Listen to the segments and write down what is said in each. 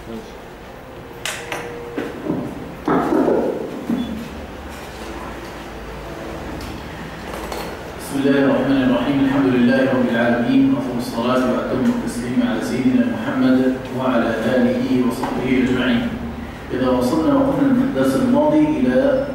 بسم الله الرحمن الرحيم. الحمد لله رب العالمين، وأفضل الصلاة وأتم التسليم على سيدنا محمد وعلى آله وصحبه أجمعين. إذا وصلنا وقفنا في الدرس الماضي إلى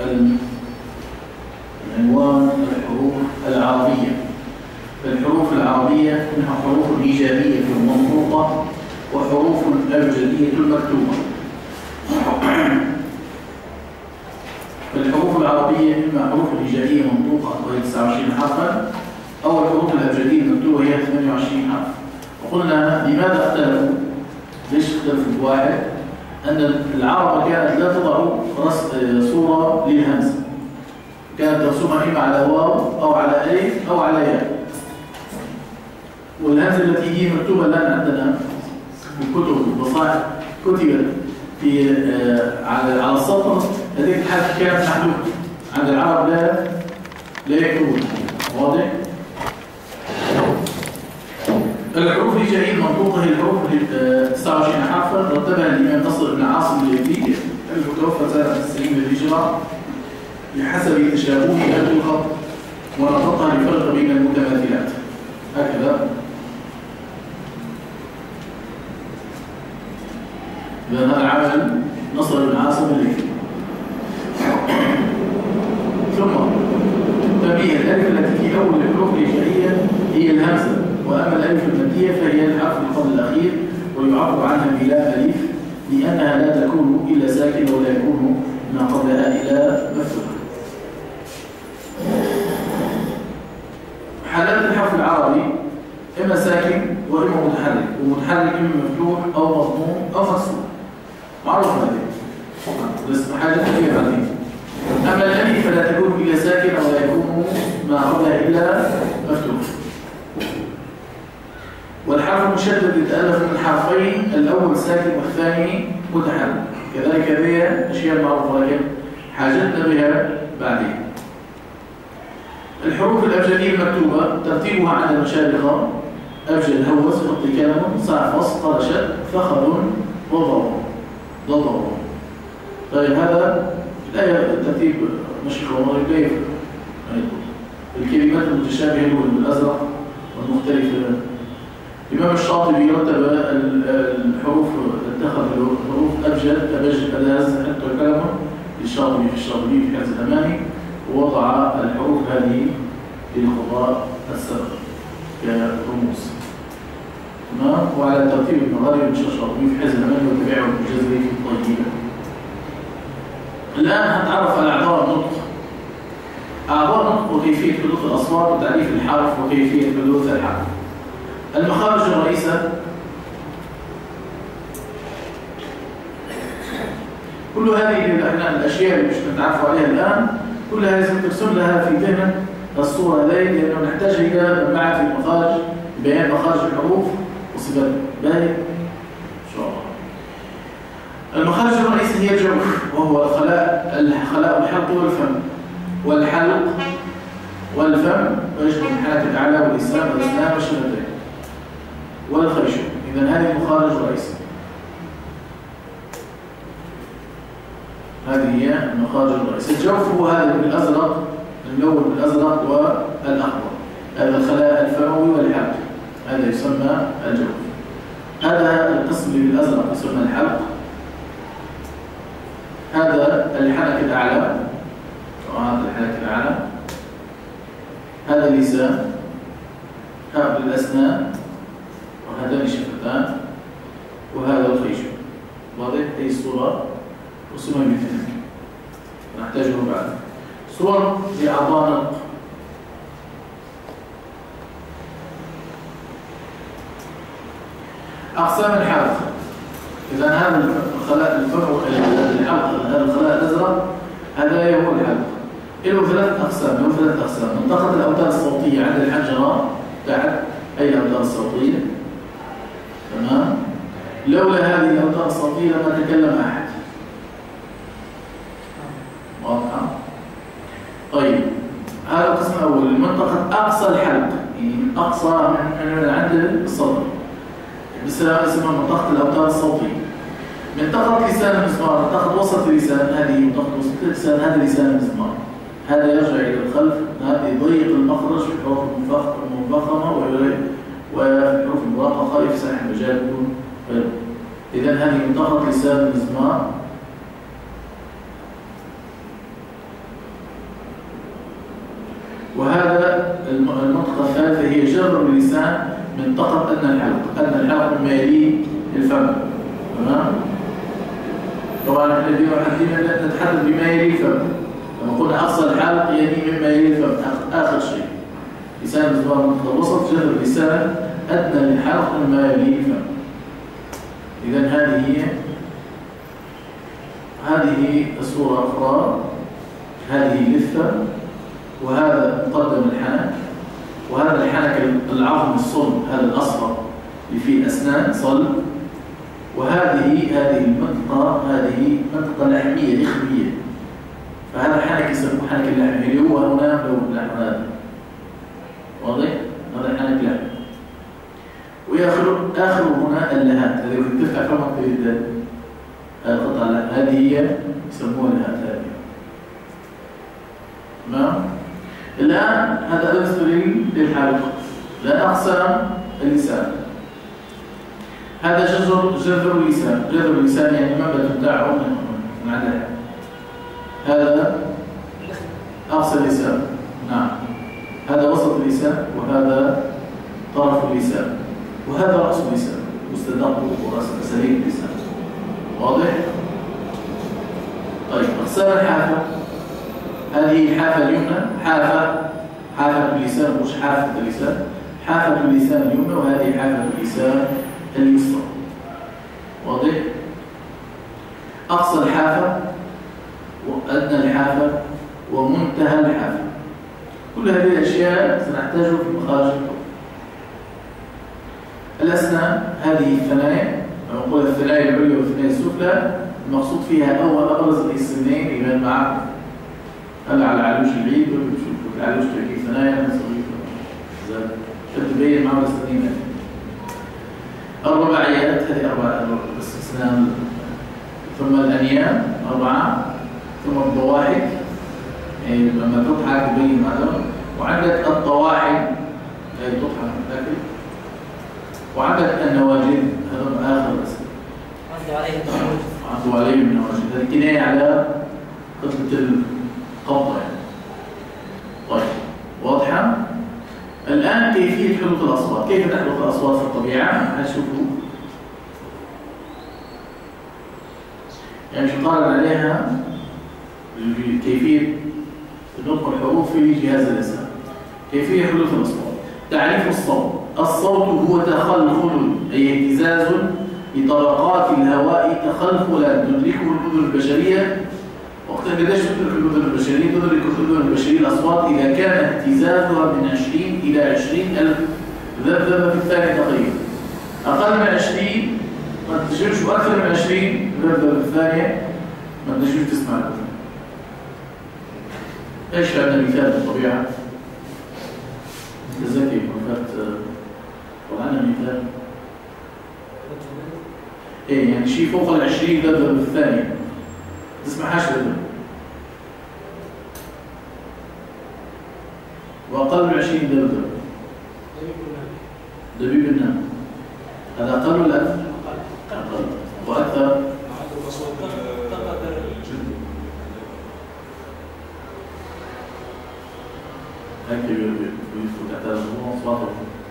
عنوان الحروف العربية. فالحروف العربية منها حروف إيجابية منطوقة وحروف أبجدية مكتوبة. فالحروف العربية إما حروف الهجائية منطوقة وهي 29 حرفا، أو الحروف الأبجدية المكتوبة وهي 28 حرف. وقلنا لماذا اختلفوا؟ ليش اختلفوا الواحد؟ أن العرب كانت لا تضع صورة للهمزة، كانت ترسمها إما على واو أو على ألف أو على ياء. والهمزة التي هي مكتوبة الآن عندنا في الكتب والمصاحف كتبت في على السطر، هذه الحرف كانت محذوفة عند العرب، لا يكتبون. واضح؟ الحروف الهجائية المنطوقة هي الحروف 29 حرفا، رتبها الإمام نصر بن عاصم اليزيدي المتوفى سنة 90 للهجرة بحسب تشابهها بالخط ونطقها لفرق بين المتماثلات. هكذا. إذا هذا عمل نصر بن عاصم اليزيدي. ثم تنبيه: الألف التي في أول الحروف الهجائية هي الهمزة، وأما الألف المادية فهي الحرف القبل الأخير، ويعبر عنها بلا ألف لأنها لا تكون إلا ساكنة ولا يكون ما قبلها إلا مفتوح. حالات الحرف العربي إما ساكن وإما متحرك، ومتحرك إما مفتوح أو مضموم أو مكسور. معروف هذه بس حاجة كثيرة بعدين. أما الألف فلا تكون إلا ساكنة ولا يكون ما قبلها إلا مفتوح. والحرف المشدد يتألف من حرفين، الأول ساكن والثاني متحرك. كذلك هذه أشياء معروفة لكن حاجتنا بها بعدين. الحروف الأبجدية المكتوبة ترتيبها عند المشارقة: أبجد، هوس، خط كلم، صعفص، قرشت، فخر، وضر. طيب هذا لا ترتيب مشيخ ومريض كيف الكلمات المتشابهة بالأزرق والمختلفة. الإمام الشاطبي رتب الحروف، اتخذ الحروف أبجد، أبجد، ألاز، حتى كلمة للشاطبي في الشاطبي في كنز الأماني، ووضع الحروف هذه للخطاء السبق كرموز. تمام. وعلى ترتيب المغارب الشاطبي في حزب الأماني وتبعه الجزري في الطيبة. الآن هنتعرف على أعضاء النطق. أعضاء النطق وكيفية حدوث الأصوات وتعريف الحرف وكيفية حدوث الحرف. المخارج الرئيسة كل هذه الأشياء اللي مش نتعرف عليها الآن كلها لازم ترسم لها في ذهنك الصورة هذه، لأنه نحتاج إلى معرفة المخارج، بيان مخارج الحروف وصفات باهي إن شاء الله. المخارج الرئيسي هي الجوف، وهو الخلاء والحلق والفم، والحلق والفم ويشمل الحنك الأعلى واللسان والأسنان والشفتين والخيشوم. إذن هذه المخارج الرئيسية. هذه هي المخارج الرئيسية. الجوف هو هذا بالأزرق، الملون بالأزرق والأخضر، هذا الخلاء الفموي والحلق، هذا يسمى الجوف. هذا القسم اللي بالأزرق يسمى الحلق. هذا الحنك الأعلى، وهذا الحنك الأعلى، هذا اللسان، هذا الأسنان، وهذان الشفتان، وهذا الخيشوم. واضح؟ هي الصورة رسمها بفهم نحتاجه بعد. صور لأعضاء النطق. أقسام الحلق. إذا هذا الخلاء الفموي، الحلق، هذا الخلاء الأزرق، هذا هو الحلق. له ثلاث أقسام. منطقة الأوتار الصوتية عند الحنجرة تحت، أي الأوتار الصوتية. تمام. لولا هذه الأوتار الصوتية لما تكلم أحد. واضحة؟ طيب هذا القسم الأول. منطقة أقصى الحلق، يعني أقصى من عند الصدر، اسمها منطقة الأوتار الصوتية. منطقة لسان المسمار، منطقة وسط اللسان، هذه منطقة وسط اللسان، هذا لسان المسمار. هذا يرجع إلى الخلف، هذا يضيق المخرج في الحروف المفخمة وفي الحروف المرققة يفسح المجال يكون غير. إذا هذه منطقة لسان المسمار. وهذا المنطقة الثالثة هي جر اللسان، منطقة أدنى الحلق. أدنى الحلق مما يليه الفم. تمام؟ طبعا احنا ديما نتحدث بما يلي الفم. لما قلنا أقصى الحلق يعني مما يلي الفم آخر شيء. لسان المسمار منطقة الوسط، جر اللسان أدنى الحلق مما يليه الفم. إذا هذه الصورة أخرى. هذه لثة، وهذا مقدم الحنك، وهذا الحنك العظم الصلب، هذا الأصفر اللي فيه أسنان صلب. وهذه المنطقة هذه منطقة لحمية لخمية، فهذا الحنك يسموه حنك اللحمي اللي هو هنا لون اللحم هذا. واضح؟ هذا حنك لحم. وآخر هنا اللهات، هذه كنت تفتح فمك في القطعة اللحم، هذه هي يسموها اللهات هذه. تمام؟ الآن هذا بالنسبة للحلق. الآن أقسام اللسان. هذا جذر اللسان. جذر اللسان يعني المنبت بتاعه من عندها. هذا أقصى اللسان. نعم. هذا وسط اللسان، وهذا طرف اللسان، وهذا رأس اللسان، مستدق ورأس سليم اللسان. واضح؟ طيب أقسام الحافة. هذه الحافة اليمنى، حافة اللسان، مش حافة اللسان، حافة اللسان اليمنى، وهذه حافة اللسان اليسرى. واضح؟ أقصى الحافة وأدنى الحافة ومنتهى الحافة. كل هذه الأشياء سنحتاجها في مخارج الحروف. الأسنان هذه الثنايا، نقول الثنايا العليا والثنايا السفلى، المقصود فيها أول أبرز السنين يبان معكم. هلا على علوش العيد ولا بتشوفوا العلوش تركيب ثنايا صغيرة تبين معه السنين. الرباعيات هذه أربعة أسنان، ثم الأنياب 4، ثم الضواحك يعني لما تضحك تبين معها، وعندك الطواحن هي تضحك تاكل، وعندك النواجذ هذا آخر الأسنان. عضوا عليهم النواجذ، هذه كناية على قطعة القبضة يعني. طيب واضحة؟ الآن كيفية حدوث الأصوات. كيف تحدث الأصوات في الطبيعة؟ هنشوفوا يعني نقارن عليها كيفية نطق الحروف في جهاز اللسان. كيفية حدوث الأصوات. تعريف الصوت. الصوت هو تخلخل أي اهتزاز لطبقات الهواء تخلخلا تدركه الأذن البشرية. وقت قديش تدرك الأذن البشرية؟ تدرك الأذن البشرية الأصوات إذا كان اهتزازها من 20 إلى 20,000 ذبذبة في الثانية تقريبا. أقل من 20 ما تنتجرش، وأكثر من 20 ذبذبة في الثانية ما تنتجرش تسمع الأذن. إيش عندنا مثال في الطبيعة؟ ذكي وفات وعندنا مثال. إيه يعني شيء فوق 20 ذبذبة في الثانية تسمعهاش ذبذبة. وأقل من 20 ذبذبة. دبيب النمل. هذا أقل ولا أكثر؟ أقل. وأكثر؟ هكذا بيدخل تحت الموضوع أصواته.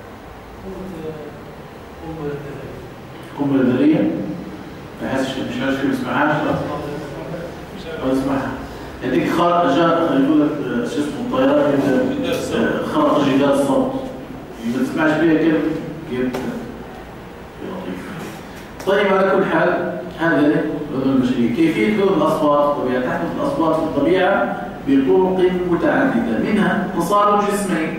قنبلة ذرية؟ ما يحسش مش عارف كيف يسمعهاش ولا يسمعها. هذيك خرق جار يقول لك شو اسمه الطيارة خرق جدار الصوت. ما تسمعش بيها كيف لطيف. طيب على كل حال هذا الأذن البشرية. كيفية حدوث الأصوات الطبيعة. تحدث الأصوات في الطبيعة بطرق متعددة، منها تصادم جسمين.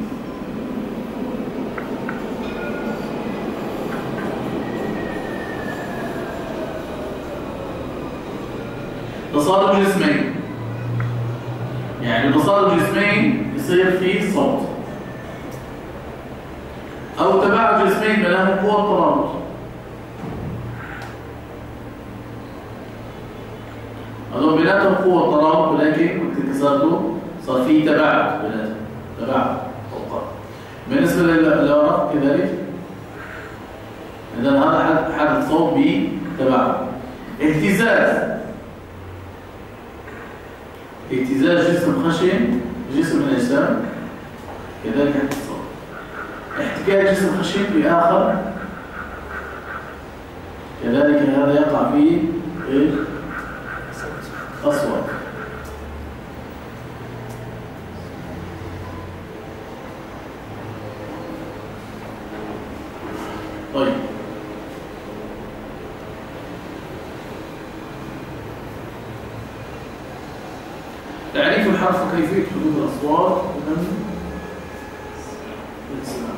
تصادم جسمين يعني تصادم جسمين يصير فيه صوت، أو تباعد جسمين بينهم قوة ترابط. هذول بيناتهم قوة ترابط، ولكن وقت صار له صار في تباعد بيناتهم، تباعد فوق. بالنسبة للورق كذلك، إذا هذا حدث صوت بتباعد. اهتزاز جسم خشن، جسم من الأجسام كذلك يحدث صوت. احتكاك جسم خشن بآخر كذلك هذا يقع فيه أصوات. طيب تعريف الحرف وكيفية حدوث الأصوات من السماع.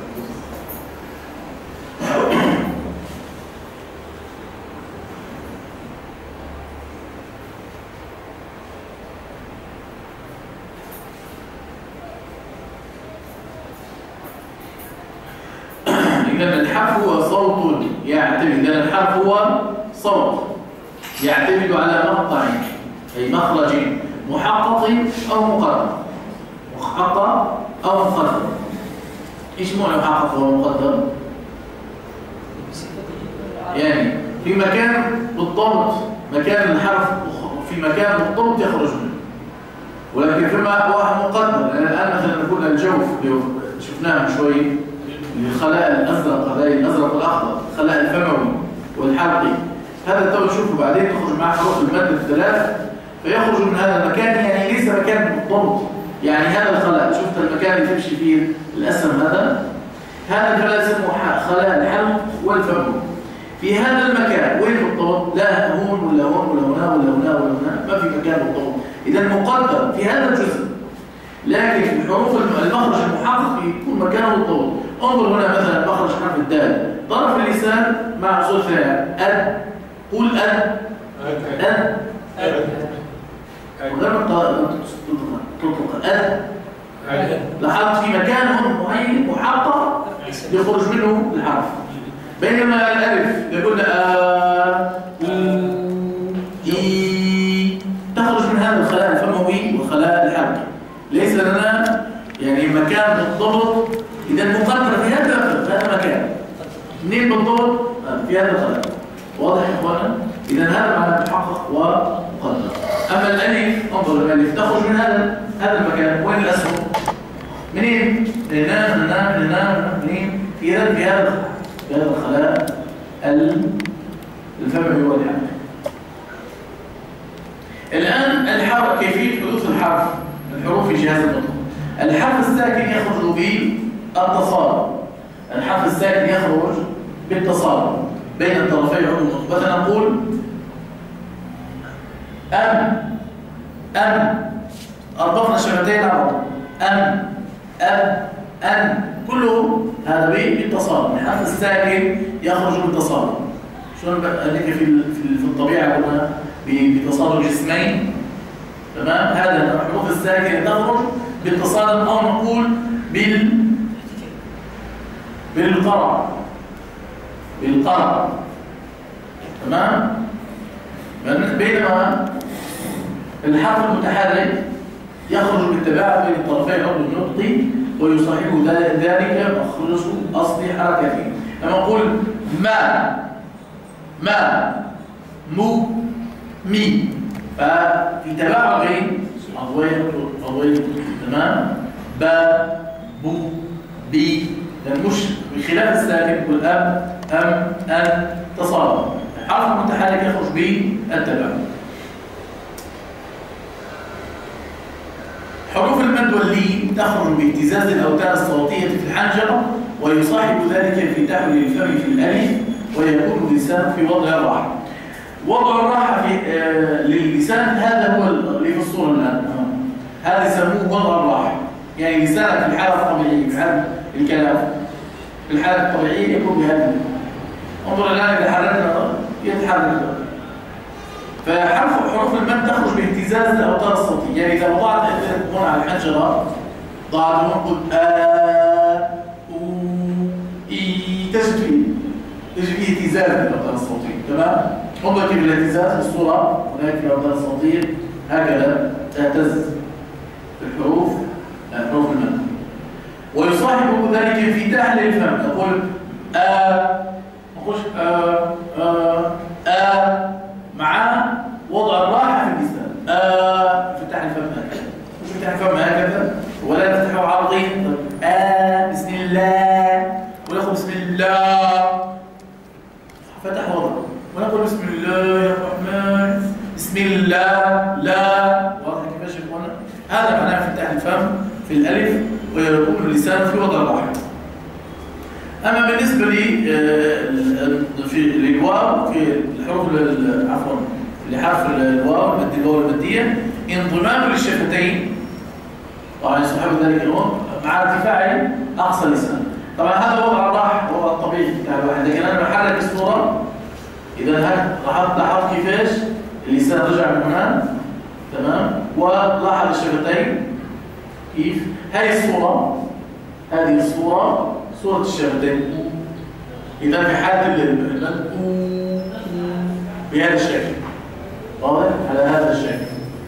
إذا الحرف هو صوت يعتمد، إذا الحرف هو صوت يعتمد على مقطع أي مخرج محقق أو مقدر. محقق أو مقدر. إيش معنى محقق أو مقدر؟ يعني في مكان بالضبط، مكان الحرف في مكان بالضبط يخرج منه، ولكن فيما هو مقدر. يعني الآن مثلا نقول الجوف اللي شفناه من شوي، الخلاء الأزرق، خلايا الأزرق والأخضر، الخلاء الفموي والحلقي، هذا تو تشوفه بعدين تخرج معه حروف المد الثلاث فيخرج من هذا المكان. يعني ليس مكان بالضبط، يعني هذا الخلاء شفت المكان اللي تمشي فيه الأسهم، هذا الخلاء اسمه خلاء الحلق والفم. في هذا المكان وين بالضبط؟ لا هون ولا هون ولا هنا ولا هنا ولا هنا، ما في مكان بالضبط. إذا مقدر في هذا الجزء، لكن في حروف المخرج المحقق يكون مكانه بالضبط. انظر هنا مثلا مخرج حرف الدال، طرف اللسان مع صوت ثاني قول وغير ما تطلق لاحظت في مكان معين محقق يخرج منه الحرف، بينما الالف يقول تخرج من هذا الخلاء الفموي والخلاء الحلقي. ليس لنا يعني مكان بالضبط. اذا مقدر في هذا المكان منين بالضبط؟ في هذا الخلاء. واضح يا اخوانا؟ اذا هذا معنى محقق ومقدر. اما الالف، انظر الالف تخرج من هذا المكان. وين الاسهم؟ منين؟ منين؟ في هذا الخلاء الفموي والحلقي. الان الحرف، كيفيه حدوث الحروف في جهاز النطق. الحرف الساكن يخرج بالتصادم. الحرف الساكن يخرج بالتصادم بين الطرفي عضو النطق. مثلا نقول أربطنا الشفتين على بعض. كله هذا بالتصادم. الحرف الساكن يخرج بالتصادم. شلون هذيك في الطبيعة قلنا بتصادم جسمين، تمام؟ هذا الحروف الساكنة تخرج بالتصادم، أو نقول بالقرع، تمام؟ بينما الحرف المتحرك يخرج بالتباعد بين طرفي عضو النطق ويصاحبه ذلك مخرج أصلي حركتي. لما نقول ما مو مي، ففي تباعد بين عضوين، تمام؟ با بو بي، مش بخلاف الساكن يقول أن تصادم. الحرف المتحرك يخرج بالتباعد. حروف المد واللين تخرج باهتزاز الأوتار الصوتية في الحنجرة، ويصاحب ذلك في تحويل الفم في الألف، ويكون اللسان في وضع الراحة. وضع الراحة للسان هذا هو اللي في الصورة الآن. هذا يسموه وضع الراحة، يعني لسانك في الحالة الطبيعية، في حالة الكلام في الحالة الطبيعية يكون بهذا. انظر الآن إذا حركنا يتحرك. فحروف المد تخرج باهتزاز الأوتار الصوتية. يعني إذا وضعت هنا على الحنجرة، ضعت هون قلت تجد فيه اهتزاز الأوتار الصوتية، تمام؟ انظر كيف الاهتزاز الصورة هناك في الأوتار الصوتية هكذا تهتز الحروف المد، ويصاحب ذلك انفتاح للفم، نقول نقول مع وضع الراحة في اللسان، انفتاح الفم هكذا، مش انفتاح الفم هكذا ولا نفتحه عرضي، بسم الله ونقول بسم الله فتح وضع، ونقول بسم الله الرحمن بسم الله لا، واضح كيفاش يكون؟ هذا معناه انفتاح الفم في الألف ويكون اللسان في وضع الراحة. أما بالنسبة في الواو في الحروف عفوا لحرف الواو الواو المادية انضمام للشفتين، طبعا يصاحب ذلك الوضع مع ارتفاع أقصى اللسان. طبعا هذا وضع الراحة وهو الطبيعي بتاع الواحد، لكن أنا بحرك الصورة إذا لاحظت كيفاش اللسان رجع من هنا تمام، ولاحظ الشفتين كيف هذه الصورة صورة الشفتين. إذا في حالة المد بهذا الشكل، واضح على هذا الشكل،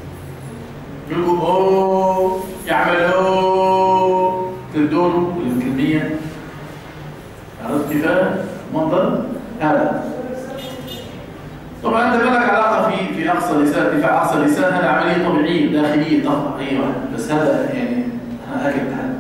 يقولوا يعملوا تردون الكلمية، عرفت كيف منظر هذا؟ طبعا انت ما لك علاقه في اقصى اللسان، ارتفاع اقصى اللسان هذا عمليه طبيعيه داخليه تقع اي واحد، بس هذا يعني انا هكذا بتحدد.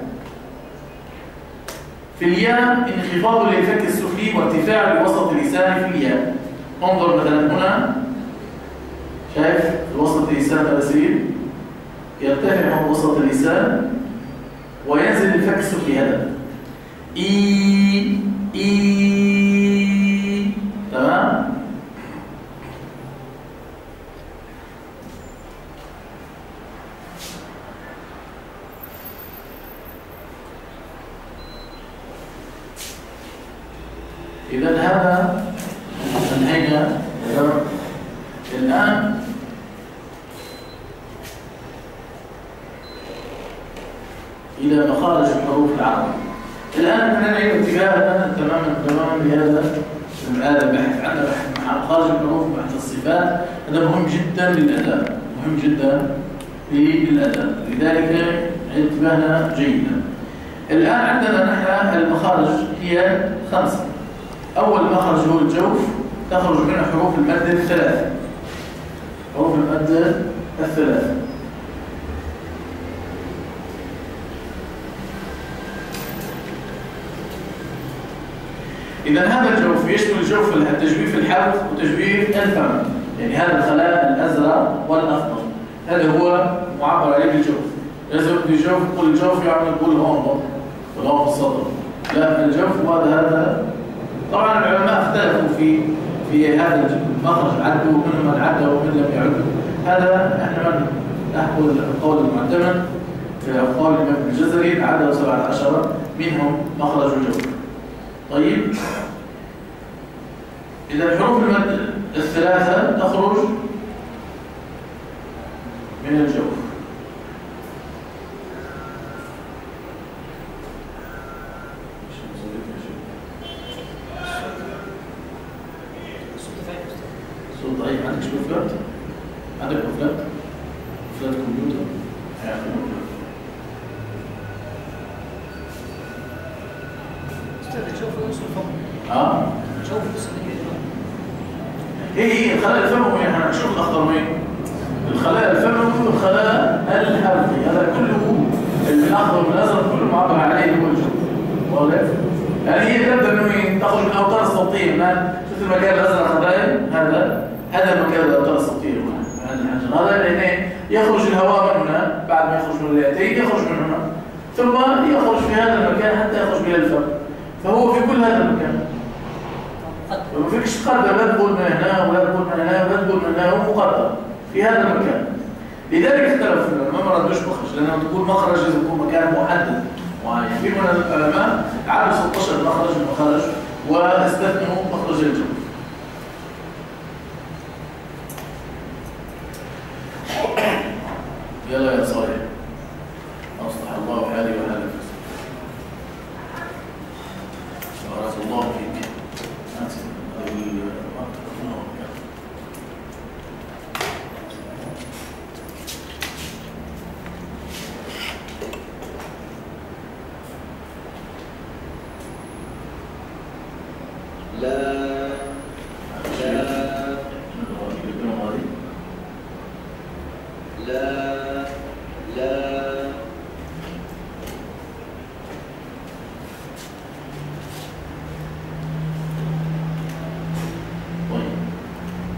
في الياء انخفاض للفك السفلي وارتفاع لوسط اللسان في الياء. انظر مثلا هنا، شايف وسط اللسان هذا يصير يرتفع من وسط اللسان وينزل الفك السفلي هذا تمام. إذا هذا انهينا الآن. إلى مخارج الحروف العربية. الآن نعيد انتباهنا تماما لهذا البحث. عندنا بحث مع مخارج الحروف، بحث الصفات، هذا مهم جدا للأداء، لذلك نعيد انتباهنا جيدا. الآن عندنا نحن المخارج هي 5. أول مخرج هو الجوف، تخرج منه حروف المد الثلاثة. إذا هذا الجوف يشمل الجوف التجويف الحلق وتجويف الفم، يعني هذا الخلاء الأزرق والأخضر، هذا هو معبر عليه بالجوف. لازم الجوف يقول الجوف يعني يقول هون في الصدر، لا الجوف هو هذا. طبعا العلماء اختلفوا في هذا المخرج، عدوا منهم من عدى ومن لم يعدوا. هذا احنا نحكي القول المعتمد قول الإمام الجزري، عدوا 17 منهم مخرج الجوف. طيب إذا الحروف المد الثلاثة تخرج من الجوف. صوت ضعيف. عندك شو فلات؟ عندك فلات كمبيوتر؟ هي الخلايا الفموي، احنا نشوف الاخضر وين؟ الخلايا الفموي والخلايا الحلقي، هذا كله الاخضر والازرق كله معبر عليه هو الجوف. واضح؟ يعني هي تبدا من وين؟ تخرج من الاوتار الصوتيه. شفت المكان الازرق هذا المكان الاوتار الصوتيه، هذا لان يخرج الهواء من هنا، بعد ما يخرج من الرئتين يخرج من هنا، ثم يخرج في هذا المكان حتى يخرج الى الفم، فهو في كل هذا المكان. ما فيكش تقدر لا تقول من هنا ولا تقول من هنا ولا تقول من هنا، هو مقدر في هذا المكان. لذلك اختلف العلماء، ما ردوش مخرج، لأنه تقول مخرج لازم يكون مكان محدد معين. في من العلماء عادوا 16 مخرج من مخرج واستثنوا مخرج الجوف. يلا يا صالح، أصلح الله حالي وحالك، بارك الله فيك.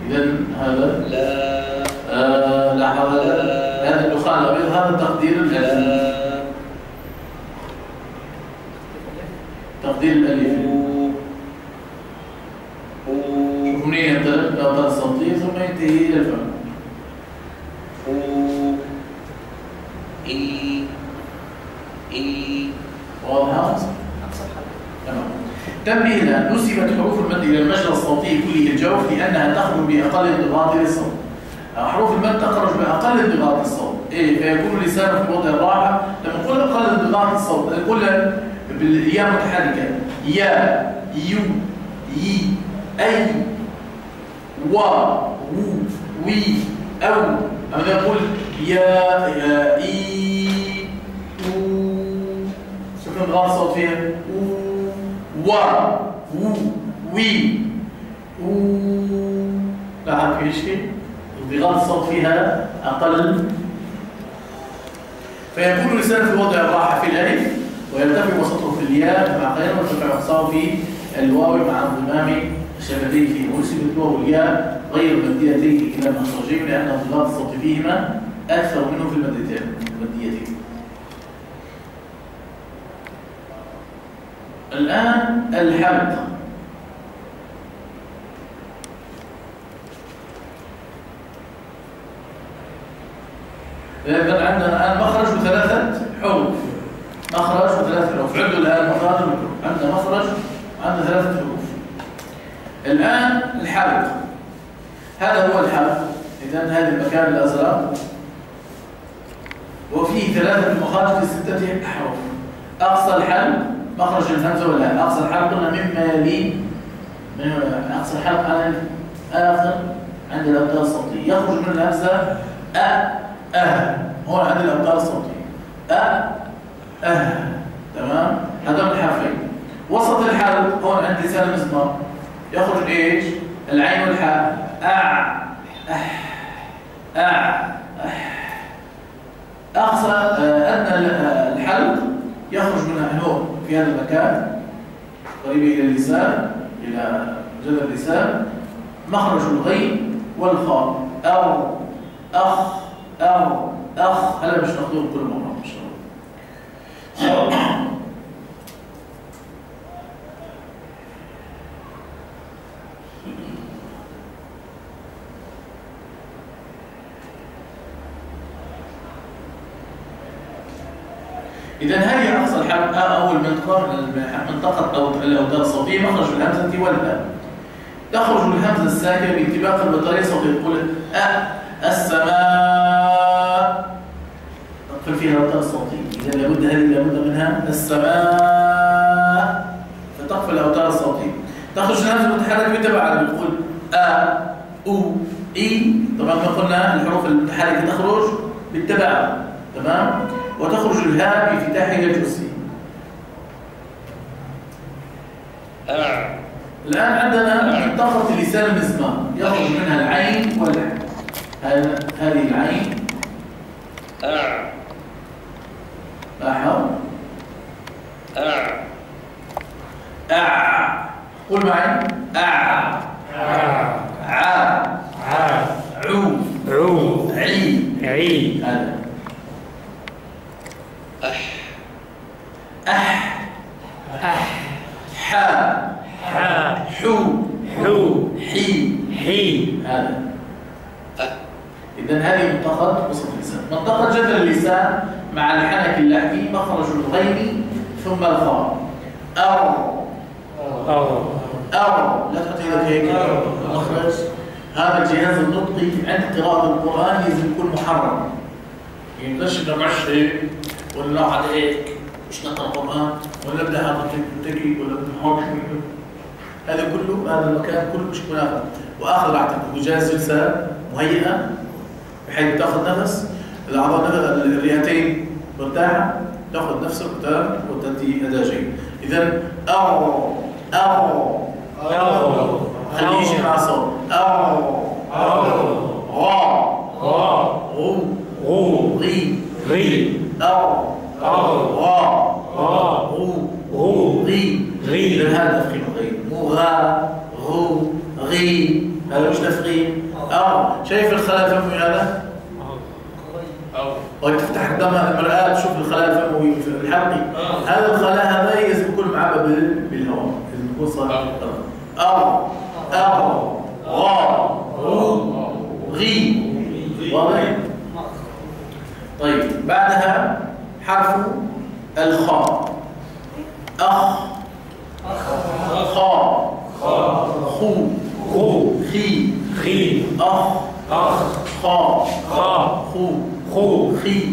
إذن هذا لا لحظة، هذا الدخان الأبيض هذا تقدير الألف. تقدير الألف شوف منين ينطلق الأوتار الصوتية ثم ينتهي إلى الفم. واضحة؟ تمام. تنبيه الآن، نسبت حروف المد إلى المجرى الصوتي كله الجوف لأنها تخرج بأقل انضغاط للصوت. حروف المد تخرج بأقل انضغاط الصوت، فيكون اللسان في وضع الراحة. لما نقول أقل انضغاط الصوت نقول بالياء متحركة، يا، يو، يي، أي، و، و، وي، أو. أما نقول يا، إي، و، شوف انضغاط الصوت فيها، و، وي، لاحظ في شيء انضغاط الصوت فيها أقل، فيكون اللسان في وضع الراحة في الألف ويرتفع وسطه في الياء مع غيره، ويرتفع أقصاه في الواو مع انضمام الشفتين فيه. ونسبت الواو والياء غير ماديتين في كلا المخرجين لأن انضغاط الصوت فيهما أكثر منه في الماديتين. الآن الحلق. إذن عندنا الآن مخرج وثلاثة حروف. مخرج وثلاثة حروف. عندنا الآن مخرج عندنا مخرج وعندنا ثلاثة حروف. الآن الحلق. هذا هو الحلق. إذن هذا المكان الأزرق وفيه ثلاثة مخارج لستة أحرف. أقصى الحلق مخرج الهمزة والهاء. أقصى الحلق قلنا مما يلي من أقصى الحلق على آخر عند الأوتار الصوتية يخرج من الهمزة هون عند الأوتار الصوتية تمام. هذول الحرفين. وسط الحلق هون عند لسان المزمار يخرج ايش؟ العين والحاء أقصى أدنى الحلق يخرج من هون في هذا المكان قريب إلى اللسان إلى جذر اللسان مخرج الغين والخاء أخ هلا مش ناخذوه كل مرة إن شاء الله. إذا هذه أقصى الحلقة أول منطقة أو الأوتار الصوتية مخرج الهمزة والهاء. تخرج الهمزة الساكنة بانطباق البطارية الصوتية تقول السماء تقفل فيها الأوتار الصوتية. إذا لابد هذه لابد منها السماء فتقفل الأوتار الصوتية. تخرج الهمزة المتحركة بالتبع بتقول أو إي. طبعا ما قلنا الحروف المتحركة تخرج بالتبع تمام. وتخرج الهاء بانفتاحها الجزئي. الآن عندنا منطقة لسان المزمار يخرج منها العين والحاء. هذه العين لاحظ قل معي عو عي هذا حو حي هذا. إذن هذه منطقة وسط اللسان. منطقة جذر اللسان مع الحنك اللحمي مخرج الغين ثم الخاء. لا تحط يدك هيك مخرج. هذا الجهاز النطقي عند قراءة القرآن لازم يكون محرم. يعني مش نمشي هيك ولا نقعد هيك مش نقرأ القرآن ولا بدي حاطط تكي ولا بدي حاطط هذا كله. هذا المكان كله مش مناسب. واخر بعتقد وجهاز جلسه مهيئه بحيث تاخذ نفس الاعضاء الرئتين مرتاحه تاخذ نفسك وتأتي اداء جيد. اذا خليه يجي مع صوت غي. إذا هذا تفخيم الغين مو غا غو غي هذا مش تفخيم. شايف الخلايا الفموي هذا؟ وتفتح قدام المرآة تشوف الخلايا الفموي في الحلقي. هذا الخلايا هذا لازم يكون معبى بالهواء، لازم يكون صار غا غي. واضح؟ طيب بعدها حرف الخاء. أخ خا خو خي أخ خا خو خي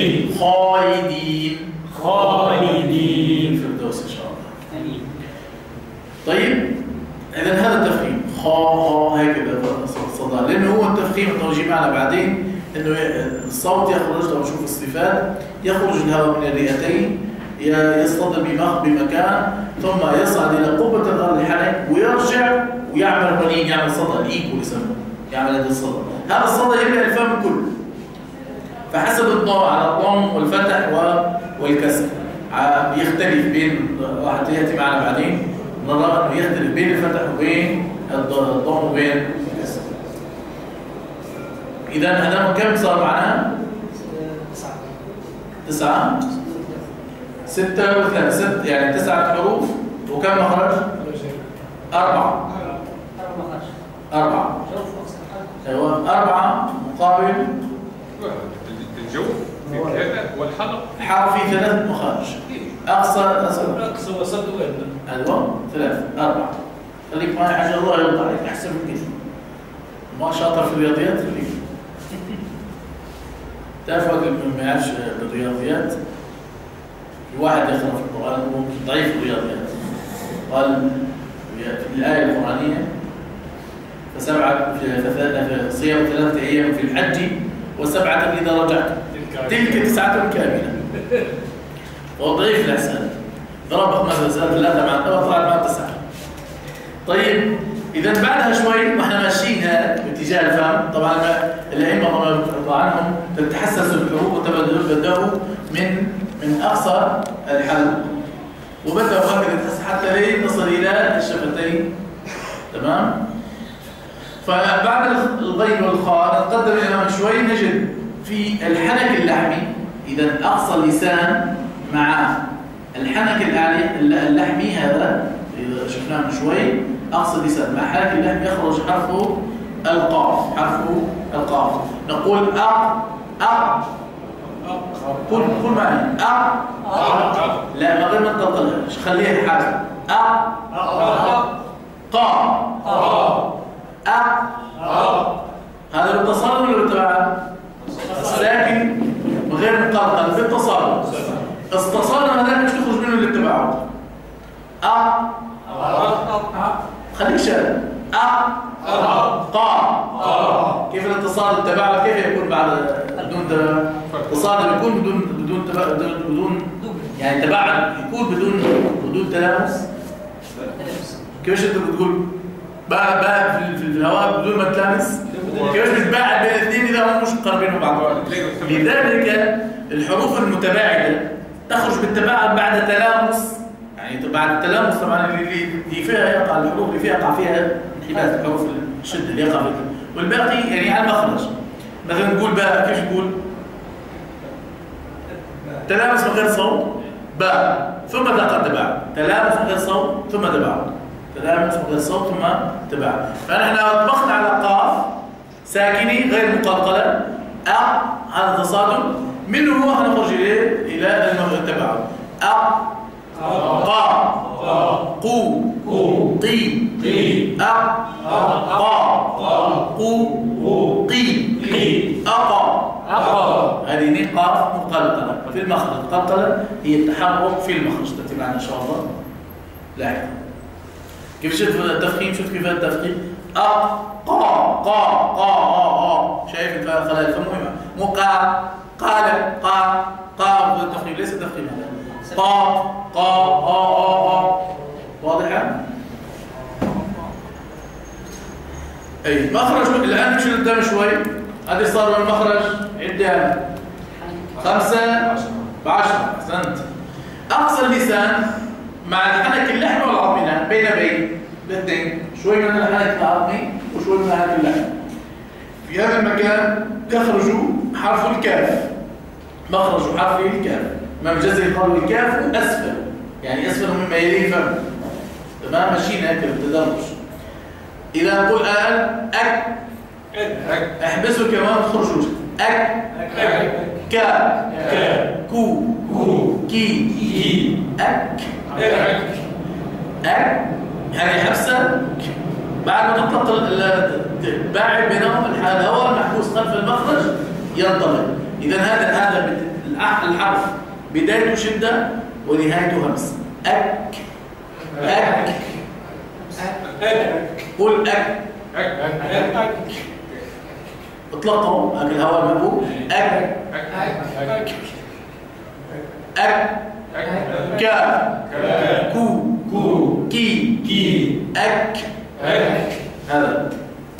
خالدين فردوس إن شاء الله. طيب إذا هذا التفخيم خا هكذا صدى، لأنه هو التفخيم التوجيه معنا بعدين إنه الصوت يخرج. لو نشوف الصفات يخرج الهواء من الرئتين يصطدم بمكان ثم يصعد إلى قبة الغار الحنك ويرجع ويعمل رنين، يعمل صدى الإيكو يسمى، يعمل هذا الصدى. هذا الصدى يملأ الفم كله، فحسب الضوء على الضم والفتح والكسر يختلف بين، راح يأتي معنا بعدين نرى أنه يختلف بين الفتح وبين الضم وبين الكسر. إذا هذا كم صار معنا؟ 9 6 و3 يعني 9 حروف. وكم مخرج؟ 4 أيوة 4 مقابل الجو في 3 والحلق الحرف في 3 مخارج. أقصى وسط وين؟ أيوة 3 4. خليك معي حاجة الله يرضى عليك أحسن من كده. ما شاطر في الرياضيات خليك. تعرف وقت ما يعرفش بالرياضيات الواحد يقرأ في القرآن ممكن ضعيف الرياضيات. قال في الآية القرآنية فسبعة في صيام 3 أيام في الحج وسبعة إذا رجعت تلك 9 كاملة. هو ضعيف الحساب، ضربك مثلا 3 مع 3 طلعت مع 9. طيب إذا بعدها شوي واحنا ماشيين باتجاه الفهم. طبعا الأئمة طبعا عنهم تتحسسوا الحروف وتبدأوا من أقصى الحلق وبدأوا هكذا حتى نصل إلى الشفتين. تمام؟ فبعد الغين والخاء نتقدم الأمام شوي نجد في الحنك اللحمي. إذا أقصى اللسان مع الحنك اللحمي هذا إذا شفناه من شوي أقصى اللسان مع الحنك اللحمي يخرج حرف القاف. حرف القاف نقول كل معنى لا غير ما تطلع خليها حاجة هذا بالتصالح ولا بالتباعد؟ ساكن وغير مقلقل في التصالح. التصالح هذا مش تخرج منه التباعد. خليك شارع كيف الاتصال التباعد كيف يكون بعد بدون اتصال بيكون بدون يعني تباعد يكون بدون تلامس. كيفاش انت بتقول بقى في الهواء بدون ما تلامس؟ كيفاش بتباعد بين الاثنين اذا هم مش مقربين من بعض؟ لذلك الحروف المتباعده تخرج بالتباعد بعد تلامس. يعني بعد التلامس طبعا اللي فيها يقع الحروف اللي فيها يقع فيها انحباس الحروف الشد اللي يقع فيها والباقي يعني على المخرج. مثلا نقول بقى كيف نقول؟ تلامس من غير صوت باء ثم تباعد. تلامس من غير صوت ثم تباعد. تلامس من غير صوت ثم تباعد. فنحن طبقنا على قاف ساكني غير مقلقله هذا تصادم منه هو نخرج الى التباعد. قا قو قي قو قي أقا. هذه قاف مقلقلة في المخرج. القلقلة هي التحرك في المخرج تأتي معنا إن شاء الله لاحقا. كيف شفت التفخيم؟ شفت كيف التفخيم؟ قا شايف الخلايا الفموية مو قا التفخيم ليس التفخيم هذا. واضحة؟ أي مخرج الآن نمشي قدام شوي. هذه صار من المخرج عدة 5 ب10. أحسنت. أقصى اللسان مع الحنك اللحمي والعظمي بين الاثنين شوي من الحنك العظمي وشوي من من حرف اللام. في هذا المكان يخرج حرف الكاف، مخرج حرف الكاف. إمام الجزري قالوا الكاف أسفل، يعني أسفل مما يليه فم. تمام، ماشيين هيك بالتدرج. إذا نقول الآن أك، احبسوا كمان خرجوا أك، كا، كو، كي، أك، أك، يعني حبسة بعد ما تطلق باعد بينهم الهواء المحبوس خلف المخرج ينطلق. إذا هذا الحرف بدايته شدة ونهايته همس. أك، أك، قل أك، اطلقوا الهواء المحبوس. أك، أك، كا، كو، كي، أك. هذا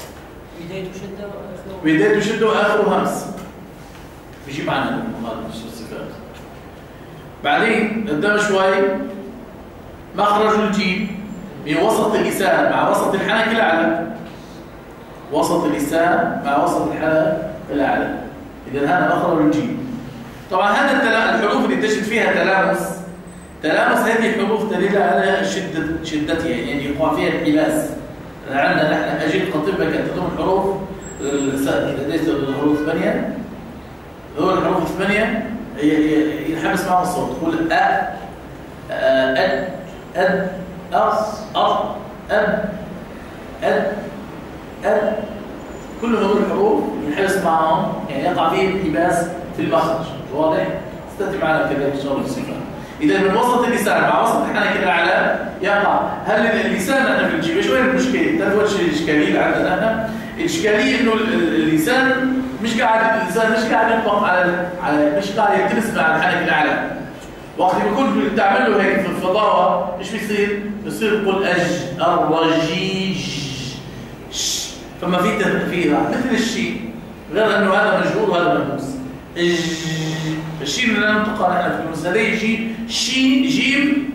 بدايته شدة وآخره همس. بيجي معنا الصفات. بعدين قدام شوي مخرج الجيم بوسط اللسان مع وسط الحنك الأعلى. وسط اللسان مع وسط الحنك الأعلى. إذا هذا مخرج الجيم. طبعا هذا الحروف اللي تجد فيها تلامس هذه الحروف دليل على شدتها، يعني يقع فيها الحلاس. عندنا نحن أجيب قطبة كانت تضم الحروف لديك الحروف 8. هو الحروف 8 ينحبس معهم الصوت. تقول أ، أد، أد، أص، أص، أب، أد، أد. كل هذول الحروف ينحبس معهم، يعني يقع فيه الحباس في المخرج. واضح؟ استنتج معنا كذلك إن شاء الله الصفات. إذا من وسط اللسان مع وسط الحنك الأعلى يقع. هل اللسان احنا بنجيب ايش وين المشكلة؟ تعرفوا ايش الإشكالية اللي عندنا احنا؟ الإشكالية إنه اللسان مش قاعد يطبق على مش قاعد يلتمس مع الحنك الأعلى. وقت بيكون تعمل له هيك في الفضاوة ايش بيصير؟ بيصير يقول الرجيج. فما في تفكير مثل الشيء، غير انه هذا مجهول وهذا ملموس. الشيء اللي ننطقه نحن في المسألة يجي شين جيم.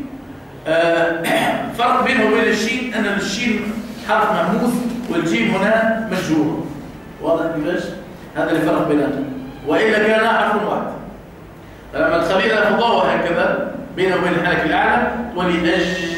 فرق بينه وبين الشين ان الشين حرف مهموس والجيم هنا مجهور. واضح كيفاش؟ هذا اللي فرق بيناتهم، والا كان حرف واحد. فلما تخلينا فضاوة هكذا بينه وبين الحنك الاعلى تولي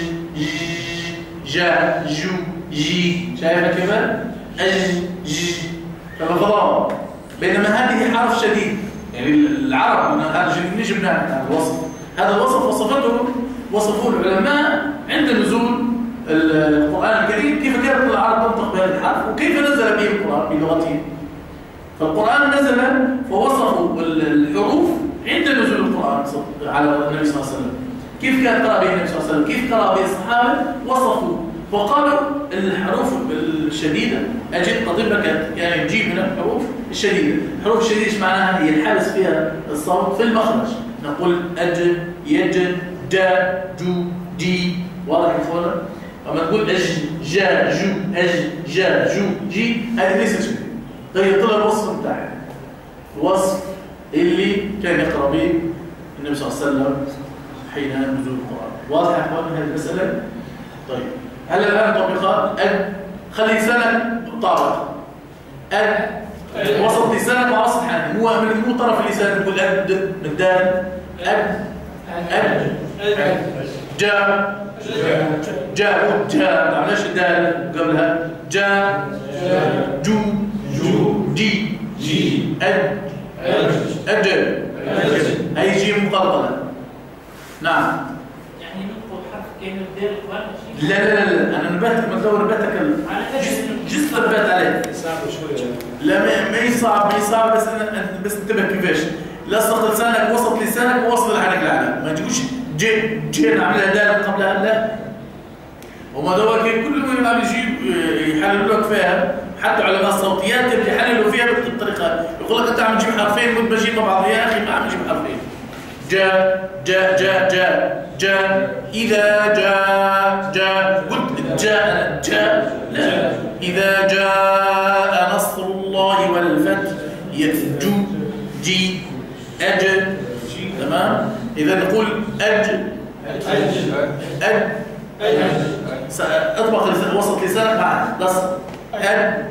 جا جو جي. شايفه كيف؟ جي. فضاوة. بينما هذه حرف شديد، يعني العرب هذا جبناه هذا الوصف. هذا الوصف وصفوه العلماء عند نزول القرآن الكريم، كيف كانت العرب تنطق بهذا الحرف وكيف نزل به القرآن بلغتهم. فالقرآن نزل فوصفوا الحروف عند نزول القرآن على النبي صلى الله عليه وسلم. كيف كان قرأ به النبي صلى الله عليه وسلم؟ كيف قرأ به الصحابة؟ وصفوا فقالوا الحروف الشديدة أجد قضيبة يعني نجيب من الحروف الشديدة. الحروف الشديدة ايش معناها؟ هي الحبس فيها الصوت في المخرج. نقول أج، يج، جا، جو، جي. واضح يا اخوانا؟ لما تقول أج، جا، جو، أج، جا، جو، جي، هذه ليست شديدة. طيب طلع الوصف بتاعها، الوصف اللي كان يقرأ به النبي صلى الله عليه وسلم حين نزول القرآن. واضح يا اخوانا هذه المسألة؟ طيب هلا الآن تطبيقات. أد، خلي لسانك طارق. أد، وسط لسانك مع وسط حنك، مو طرف اللسان. تقول أد من الدال. أد، أد، جا، جا، معلش الدال قبلها. جا، جو، جي، أد، أجل. هي جيم مقلقلة. نعم. يعني نطلب حرف كأنه بداية القرآن. لا أنا نبهتك ما تدور نبهتك جست نبهت عليه. صعب شوية. لا ما هي صعب بس انتبه كيفاش. لصق لسانك وسط لسانك ووسط الحنك الأعلى. ما تقولش جي نعملها دال قبلها لا. وما دور كل عم يجيب يحللوا لك فيها. حتى علماء الصوتيات يحللوا فيها بالطريقة. يقول لك أنت عم تجيب حرفين مدمجين مع بعض. يا أخي ما عم تجيب حرفين. جاء إذا جاء قلت جاء لا. إذا جاء نصر الله والفتح جي تمام. إذا نقول أطبق وسط لسانك مع لصق أد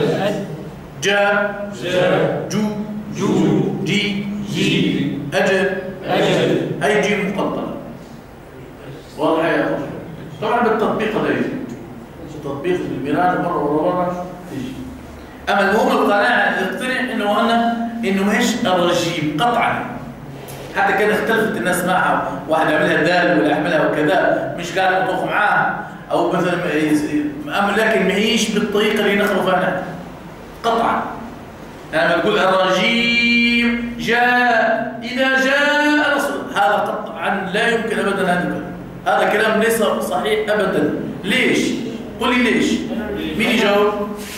جا جو جي أجل هي جيم مقدرة. واضح يا أخوان؟ طبعا بالتطبيق هذا يجي تطبيق الميران مرة ورا مرة يجي. أما المهم القناعة يقتنع إنه مش الرجيم قطعا. حتى كان اختلفت الناس معها، واحد يعملها دال ولا يعملها وكذا، مش قاعد يطبخ معاه أو مثلا لكن ما هيش بالطريقة اللي نخلو فيها نحن قطعا. يعني لما نقول الرجيم جاء إذا جاء نصر، هذا قطعا لا يمكن أبدا. هذا كلام ليس صحيح أبدا. ليش؟ قل لي ليش؟ مين يجاوب؟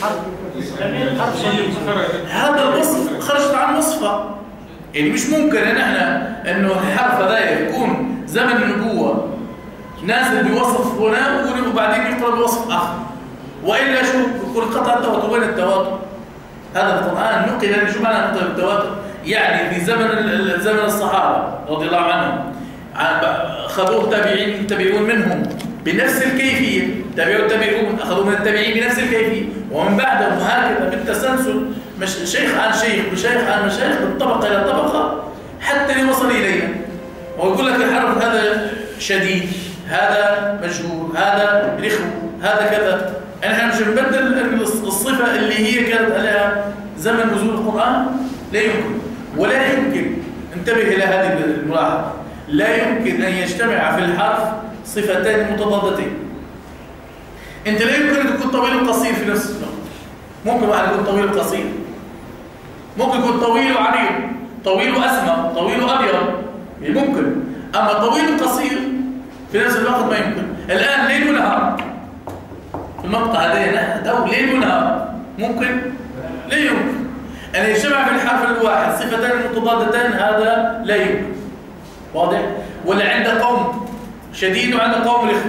هذا الوصف خرجت عن وصفه. يعني مش ممكن ان احنا انه الحرف هذا يكون زمن النبوه نازل بوصف هنا وبعدين يقرا بوصف اخر، والا شو يقول قطع التواتر. وين التواتر؟ هذا القران نقل. شو معنى نقل التواتر؟ يعني في زمن الصحابه رضي الله عنهم خذوه التابعين يتبعون منهم بنفس الكيفيه، تابعون اخذوا من التابعين بنفس الكيفيه، ومن بعدهم هكذا بالتسلسل شيخ عن شيخ وشيخ عن مشايخ من طبقه الى طبقه حتى يوصل الينا. ويقول لك الحرف هذا شديد، هذا مجهول، هذا رخو، هذا كذا. احنا مش بنبدل الصفه اللي هي كانت عليها زمن نزول القران. لا يمكن، ولا يمكن. انتبه الى هذه الملاحظه، لا يمكن ان يجتمع في الحرف صفتين متضادتين. انت لا يمكن ان تكون طويل وقصير في نفس الوقت. ممكن واحد يكون طويل وقصير، ممكن يكون طويل وعريض، طويل واسمر، طويل وابيض، ممكن. اما طويل وقصير في نفس الوقت ما يمكن. الان ليل ونهار في المقطع هذا او ليل ونهار ممكن؟ لا يمكن ان يجتمع في الحرف الواحد صفتين متضادتين. هذا لا يمكن. واضح؟ ولا عند قوم شديد وعند قوم رخو،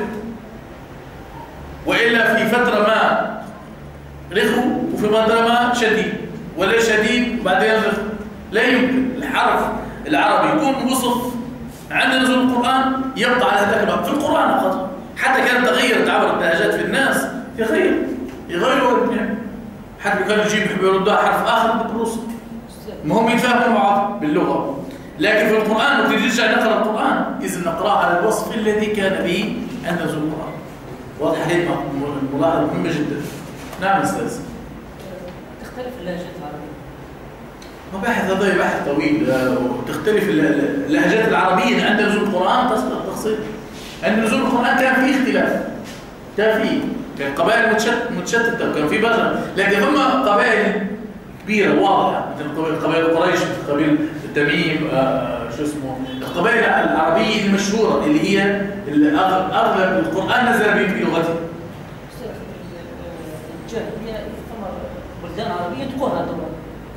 والا في فتره ما رخو وفي فتره ما شديد، ولا شديد وبعدين رخو. لا يمكن. الحرف العربي يكون وصف عند نزول القران يبقى على هذاك الوقت في القران فقط. حتى كانت تغيرت عبر اللهجات في الناس، يغيروا حتى كانوا يجيب يردوا حرف اخر بالروس، المهم يتفاهموا بعض باللغه. لكن في القرآن وقت نرجع نقرأ القرآن إذا نقرأ على الوصف الذي كان به عند نزول القرآن. واضح؟ هي ملاحظة مهمة جدا. نعم أستاذ. تختلف اللهجات العربية. مباحث هذا بحث طويل. وتختلف اللهجات العربية عند نزول القرآن تفصيل. عند نزول القرآن كان في اختلاف. كان قبائل متشتتة وكان في بشر، لكن هم قبائل كبيرة واضحة مثل قبائل قريش، مثل قبيل التميم، القبائل العربية المشهورة اللي هي أغلب القرآن نزل بلغته. الجاهلية ثم بلدان عربية تكون هذا طبعا.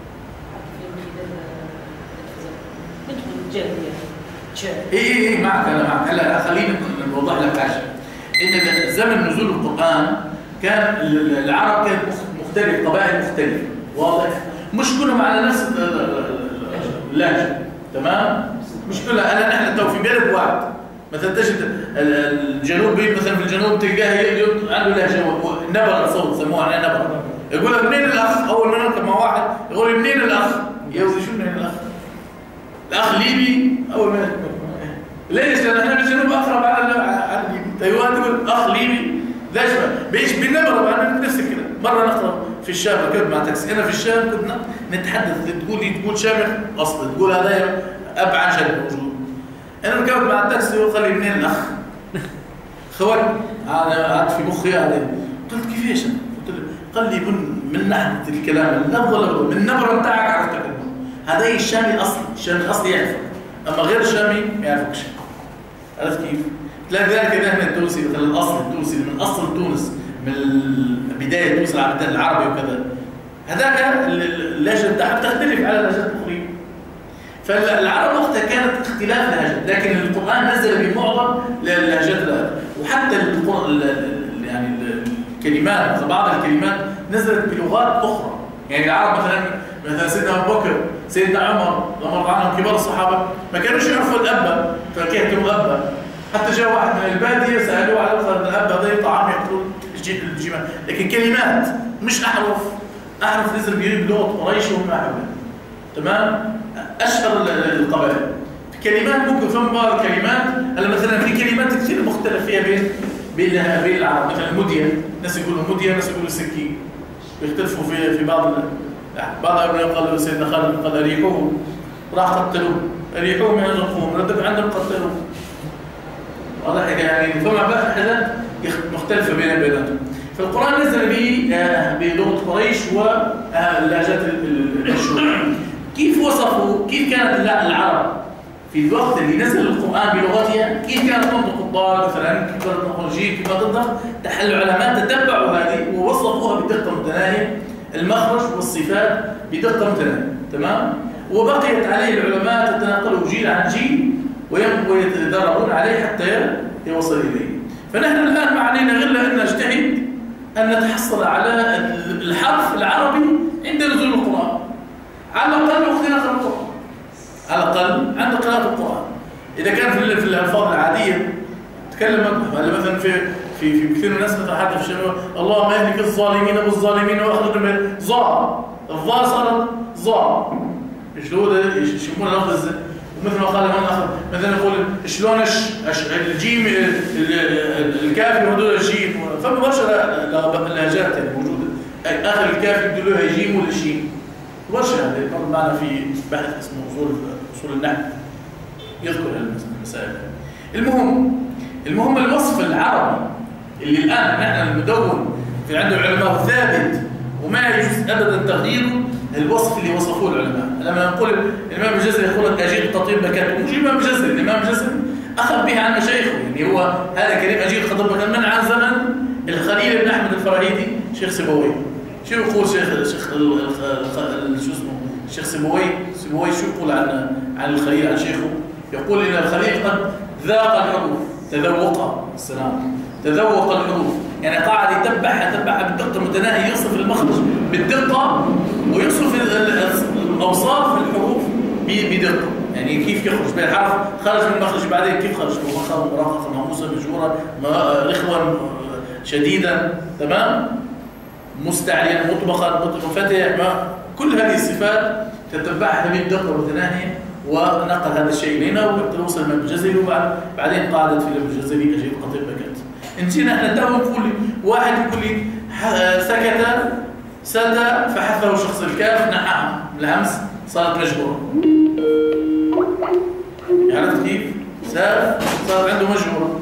ندخل الجاهلية. إيه معك أنا معك. هلا خليني نوضح لك حاجة. إن زمن نزول القرآن كان العرب كانت مختلف، قبائل مختلفة. واضح؟ مش كلهم على نفس اللهجة، تمام؟ مش كلها. أنا نحن تو في بلد واحد مثلا تجد الجنوبي مثلا في الجنوب تلقاه عنده لهجة نبرة صوت يسموها عليها نبرة. يقول لك منين الأخ؟ أول ما نركب مع واحد يقول لي منين الأخ؟ يوزي شو منين الأخ؟ الأخ ليبي. أول ما ليش؟ لأن احنا بالجنوب أقرب على الليبي. تايوان تقول أخ ليبي. ليش بيش بالنبرة بعدين نفس كده. مرة نقرأ في الشام ركبت مع تاكسي. أنا في الشام كنت نتحدث تقول شامخ أصلا، تقول هذا أب عن جد موجود. أنا ركبت مع التاكسي وقال لي منين الأخ؟ خوات أنا قعدت في مخي هذا. قلت كيفيش؟ قلت له قال لي من ناحية الكلام اللفظ من النبرة بتاعك عرفتك هذا الشامي الأصلي. الشامي الأصلي يعرفك، أما غير الشامي ما يعرفكش. عرفت كيف؟ تلاقي ذلك دائما التونسي مثلا الأصل التونسي من أصل تونس من بداية تونس العربي وكذا، هذاك اللهجة بتاعها بتختلف على اللهجات الأخرى. فالعرب وقتها كانت اختلاف لهجات، لكن القرآن نزل بمعظم اللهجات. وحتى يعني الكلمات، بعض الكلمات نزلت بلغات أخرى. يعني العرب مثلا سيدنا أبو بكر، سيدنا عمر رضي الله عنهم كبار الصحابة ما كانوش يعرفوا الأبة، فكيف أبة. حتى جاء واحد من البادية سألوه على لفظ الأبة هذا طعام يأكلون الجمال، لكن كلمات مش أحرف نزل بلغة قريش وما حولها. تمام؟ أشهر القبائل. في كلمات ممكن فهم بعض الكلمات، هلا مثلا في كلمات كثير مختلف فيها بين العرب، مثلا مدية، ناس يقولوا مدية، ناس يقولوا سكين. بيختلفوا في بعض الأولياء. قالوا سيدنا خالد قال أريحوه، راح قتلوه، أريحوه من يرزقهم، ردك عندهم قتلوه. واضح يعني فما بقى حاجات مختلفة بيناتهم. فالقرآن نزل بلغة قريش واللهجات المشهورة. كيف وصفوا؟ كيف كانت العرب في الوقت اللي نزل القرآن بلغتها؟ كيف كانت تنطق الضاد مثلا؟ كيف كانت تنطق الجيم؟ كيف تنطق؟ العلماء تتبعوا هذه ووصفوها بدقة متناهية، المخرج والصفات بدقة متناهية. تمام؟ وبقيت عليه العلماء تتناقله جيل عن جيل ويتدربون عليه حتى يوصل إليه. فنحن الآن ما علينا إلا أن نجتهد أن نتحصل على الحرف العربي عند نزول القرآن، على الأقل وقتنا قراءة القرآن، على الأقل عند قراءة القرآن. إذا كان في الألفاظ العادية تكلم مثلا في كثير من الناس تتحدث في الشباب اللهم اهلك الظالمين بالظالمين واخرج من ظا، الظا صارت ظا. شلون يشمون اللفظ؟ ومثل ما قال هون اخر مثلا يقول شلون الجيم الكافي وهدول الجيم، فمباشره اللهجات يعني موجوده. اخر الكافي يبدلوها جيم ولا شين. مباشره هذا مر معنا في بحث اسمه اصول النحو يذكر المسائل. المهم الوصف العربي اللي الان نحن المدون في عند العلماء ثابت وما يجوز ابدا تغييره، الوصف اللي وصفوه العلماء. لما نقول الامام الجزري يقول لك اجيب تطيب بكات، مش الامام الجزري، الامام الجزري اخذ به عن مشايخه، يعني هو هذا كلمه اجيب تطيب بكات من عن زمن الخليل بن احمد الفراهيدي شيخ سيبويه. شو يقول الشيخ سيبويه شو يقول عن الخليل عن شيخه؟ يقول ان الخليل قد ذاق الحروف، تذوق الحروف، يعني قاعد يتبعها بدقه متناهيه، يوصف المخرج بالدقه ويوصف الاوصاف الحروف بدقه، يعني كيف يخرج بين الحرف، خرج من المخرج بعدين كيف خرج، مفخم مرققا مهموسا مجهورا رخوا شديدا، تمام، مستعليا مطبقا منفتح، كل هذه الصفات تتبعها بدقه متناهيه. ونقل هذا الشيء الينا ووصل الامام الجزري، وبعدين قعدت في الامام الجزري اجيب قطيب بكات. نجينا احنا تو نقول واحد يقول لي سكت فحثه شخص الكاف نحاها الهمس صارت مجهوره. عرفت كيف؟ صار عنده مجهوره.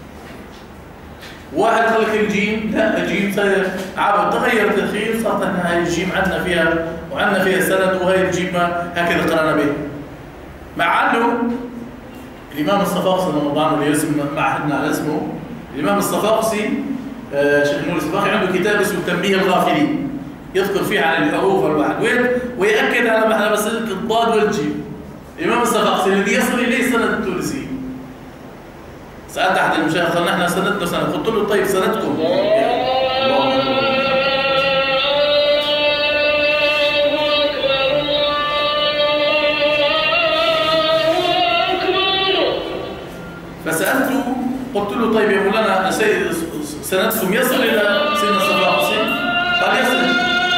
واحد قال لك الجيم، لا الجيم عبد تغير التدخين، صارت هاي الجيم عندنا فيها سند، وهي الجيم هكذا قرانا به. مع انه الامام الصفاقسي رمضان اللي يرسم معهدنا على اسمه، الامام الصفاقسي شيخ نور الصفاقسي عنده كتاب اسمه تنبيه الغافلين، يذكر فيه عن الحروف والواحد ويأكد على مسألة الضاد والجيم. الامام الصفاقسي الذي يصل اليه سند التونسي. سألت احد المشايخ قال نحن سندنا سند، قلت له طيب سندكم فسألته قلت له طيب يا مولانا سندكم يصل إلى سيدنا الصفاقسي؟ قال يصل.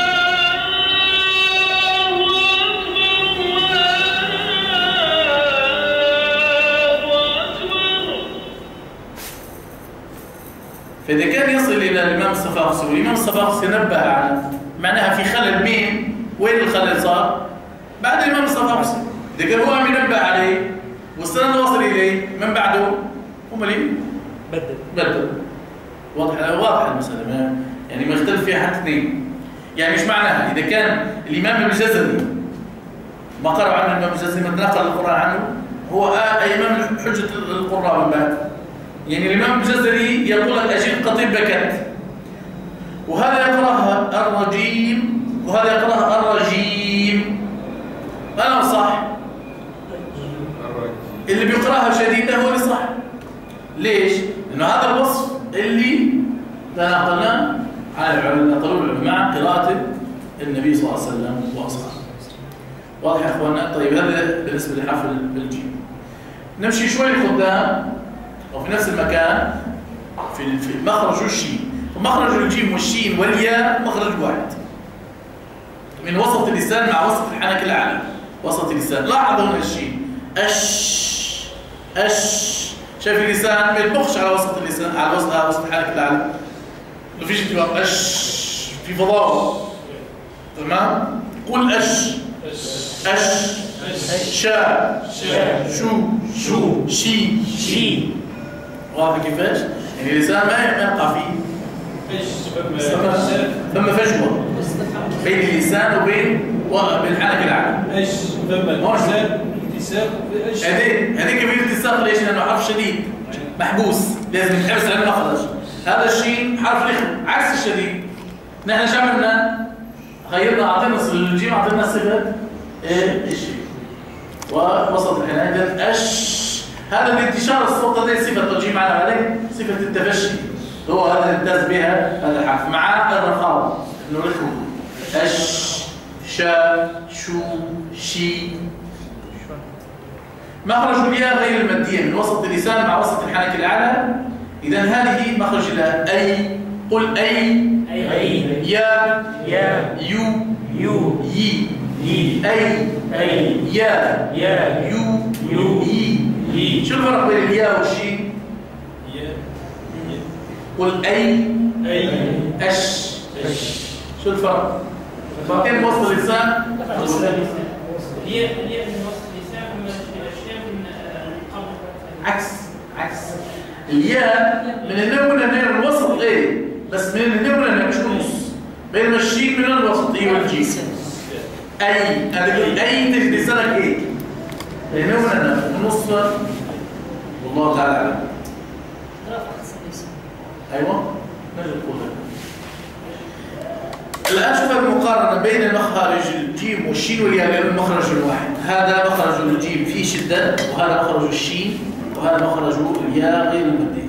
فإذا كان يصل إلى الإمام الصفاقسي والإمام الصفاقسي نبه على معناها في خلل مين؟ وين الخلل صار؟ بعد الإمام الصفاقسي. إذا كان هو عم ينبه عليه والسند وصل إليه من بعده هم اللي بدل. واضحة المسألة، يعني ما يختلف فيها حتى اثنين. يعني مش معناها إذا كان الإمام الجزري ما قرأ عنه الإمام الجزري ما تنقل القرآن عنه هو إمام حجة القراء من بعد. يعني الإمام الجزري يقول لك أجيب قطيب بكت، وهذا يقرأها الرجيم وهذا يقرأها الرجيم. أنا صح؟ اللي بيقرأها شديدة هو اللي صح. ليش؟ لأنه هذا الوصف اللي نقلناه نقلوه مع قراءة النبي صلى الله عليه وسلم وأصحابه. واضح يا أخوانا؟ طيب هذا بالنسبة لحرف الجيم. نمشي شوي قدام أو في نفس المكان في مخرج الشين. ومخرج الجيم والشين والياء مخرج واحد من وسط اللسان مع وسط الحنك الأعلى. وسط اللسان لاحظ هنا الشين شايف اللسان ما يطبخش على وسط اللسان، على وسط الحنك الأعلى، ما فيش انتباه، في فضاوة. تمام؟ قل شا شو شي. واضح كيفاش؟ يعني اللسان ما يقع فيه ثم فجوة بين اللسان وبين الحنك الأعلى. هذيك في الالتصاق. ليش؟ لأنه حرف شديد محبوس، لازم يتحبس على المخرج. هذا الشين حرف رخم عكس الشديد. نحن شو عملنا؟ غيرنا، أعطينا الجيم، أعطينا صفة الشين ووسط الحنك هذا الانتشار الصوت، هذه صفة الجيم عليه صفة التفشي، هو هذا اللي امتاز بها هذا الحرف مع الرخاوة، انه رخم. شا شو شي. مخرج الياء غير المادية من وسط اللسان مع وسط الحنك الأعلى. إذا هذه مخرج الياء. أي قل أي يا يو يي أي يا يو يي. شو الفرق بين الياء والشي؟ قل أي شو الفرق؟ كيف وسط اللسان؟ هي من وسط اللسان ومن الأشياء من قبل. عكس الياء من النون الوسط غير، بس من النون مش النص، بينما الشين من الوسط هي والجيم. أي هذا أي تجد لسانك إيه؟ النون النص. والله تعالى أعلم. أيوة نجد قولها. الآن شوف المقارنة بين مخارج الجيم والشين والياء، لأنه مخرج واحد. هذا مخرج الجيم فيه شدة، وهذا مخرج الشين، وهذا مخرج الياء غير المادي.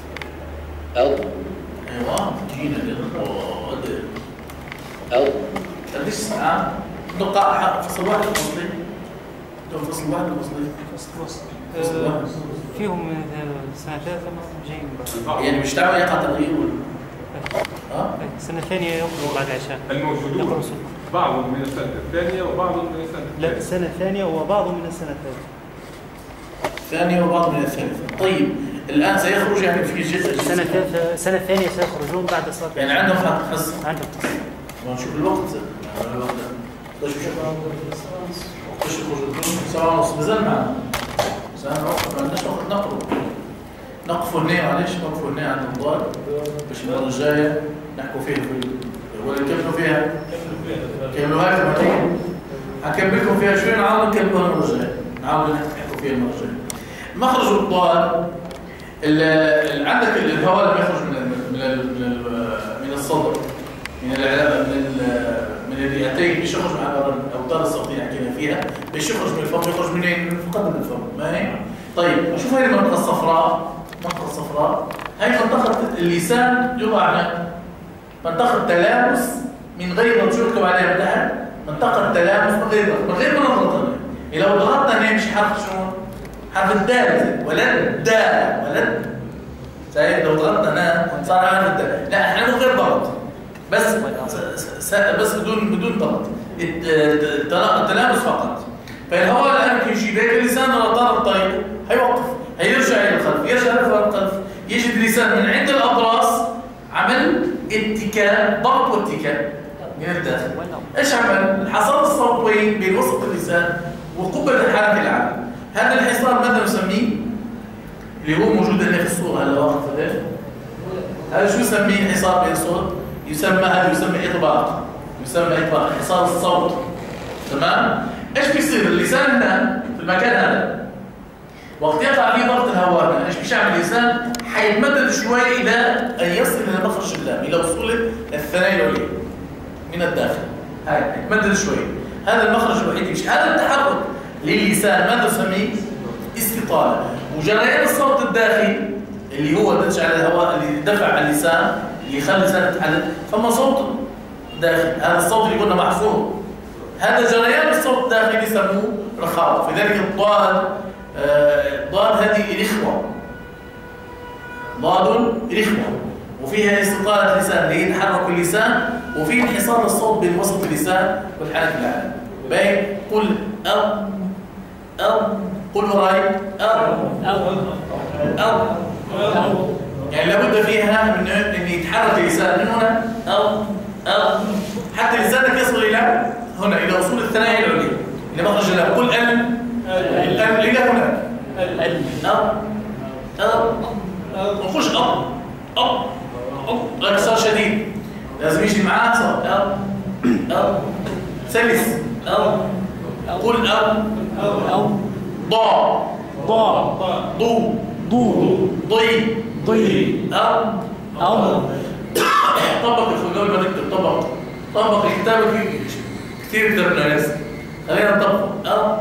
أيوة جينا للقاد. قديش ساعة؟ نقاء فصل واحد فصلين. فصل واحد فصل واحد. فيهم من سنة ثالثة جايين يعني مش تعمل يقع تغيير السنة الثانية يقرأوا بعد العشاء. الموجودون بعضهم من السنة الثانية وبعضهم من السنة الثالثة. لا، السنة الثانية وبعضهم من السنة الثالثة. الثانية وبعضهم من الثالثة. طيب الآن سيخرج يعني في جزء السنة الثانية سيخرجون بعد صلاة. يعني عندهم حصة. عندهم حصة. ونشوف الوقت. قديش يخرجوا؟ 7:30 بزل معنا. ما عندناش وقت نقف هنا، معلش نقف هنا عند الضاد باش المرة الجاية نحكوا فيها ولا نكملوا فيها؟ كملوها في المرة. هكملكم فيها شوي، نعاود نكملوها المرة الجاية، نعاود نحكوا فيها المرة الجاية. مخرج الضاد عندك الهواء لما يخرج من الصدر، من الرئتين، مش يخرج مع الاوتار الصوتيه حكينا فيها، مش يخرج من الفم، يخرج منين؟ من مقدم الفم. ما هي؟ طيب شوف هذه المنطقه الصفراء. المنطقه الصفراء هي منطقه اللسان، يوضع منطقه تلامس من غير ما تشوفكم عليها تحت. منطقه تلامس من غير ما نضغط. لو ضغطنا هنا مش حرف شنو؟ حرف الدال. ولد صحيح، لو ضغطنا هنا صار حرف الدال. لا احنا من غير ضغط، بس بدون ضغط، التلامس فقط. فالهواء الان يجي بين اللسان على طار الطريق، هيوقف، هيرجع الى الخلف، يرجع للخلف، يجد اللسان من عند الاضراس عمل اتكاء، ضغط واتكاء من الداخل. ايش عمل؟ الحصان الصوتي بين وسط اللسان وقبل الحنك الأعلى. هذا الحصار ماذا نسميه؟ اللي هو موجود هنا في الصورة هلا واقف هذا شو نسميه؟ حصار بين الصوت. هذا يسمى إطباق. حصار الصوت. تمام؟ ايش بيصير؟ اللسان هنا في المكان هذا وقت يقع فيه ضغط الهواء هنا، ايش بيعمل اللسان؟ حيتمدد شوي الى ان يصل الى مخرج اللام، الى وصول الثنايا العليا من الداخل. هاي يتمدد شوي، هذا المخرج الوحيد يمشي. هذا التحرك للسان ماذا نسميه؟ استطالة. وجريان الصوت الداخلي اللي هو دفع على الهواء، اللي دفع على اللسان، اللي يخلي اللسان يتحرك، فما صوت داخلي. هذا الصوت اللي قلنا محفوظ، هذا جريان الصوت الداخلي يسموه رخاء. فذلك الضاد هذه رخوة، ضاد رخوة، وفيها استطالة لسان اللي هي تحرك اللسان، وفي انحصار الصوت بين وسط اللسان والحنك العالي. باين قل أو قل وراي أو يعني لابد فيها من أن يتحرك اللسان من هنا أو حتى لسانك يصل إلى هنا، إلى وصول الثنايا العليا إلى مخرج اللام. قل إلى هنا أو نخش أو صار شديد، لازم يجي معاه صار أو سلس قل أو ضو ضي أو طبق الخلول ما نكتب طبق الكتابة فيه كثير درناس، خلينا نطبق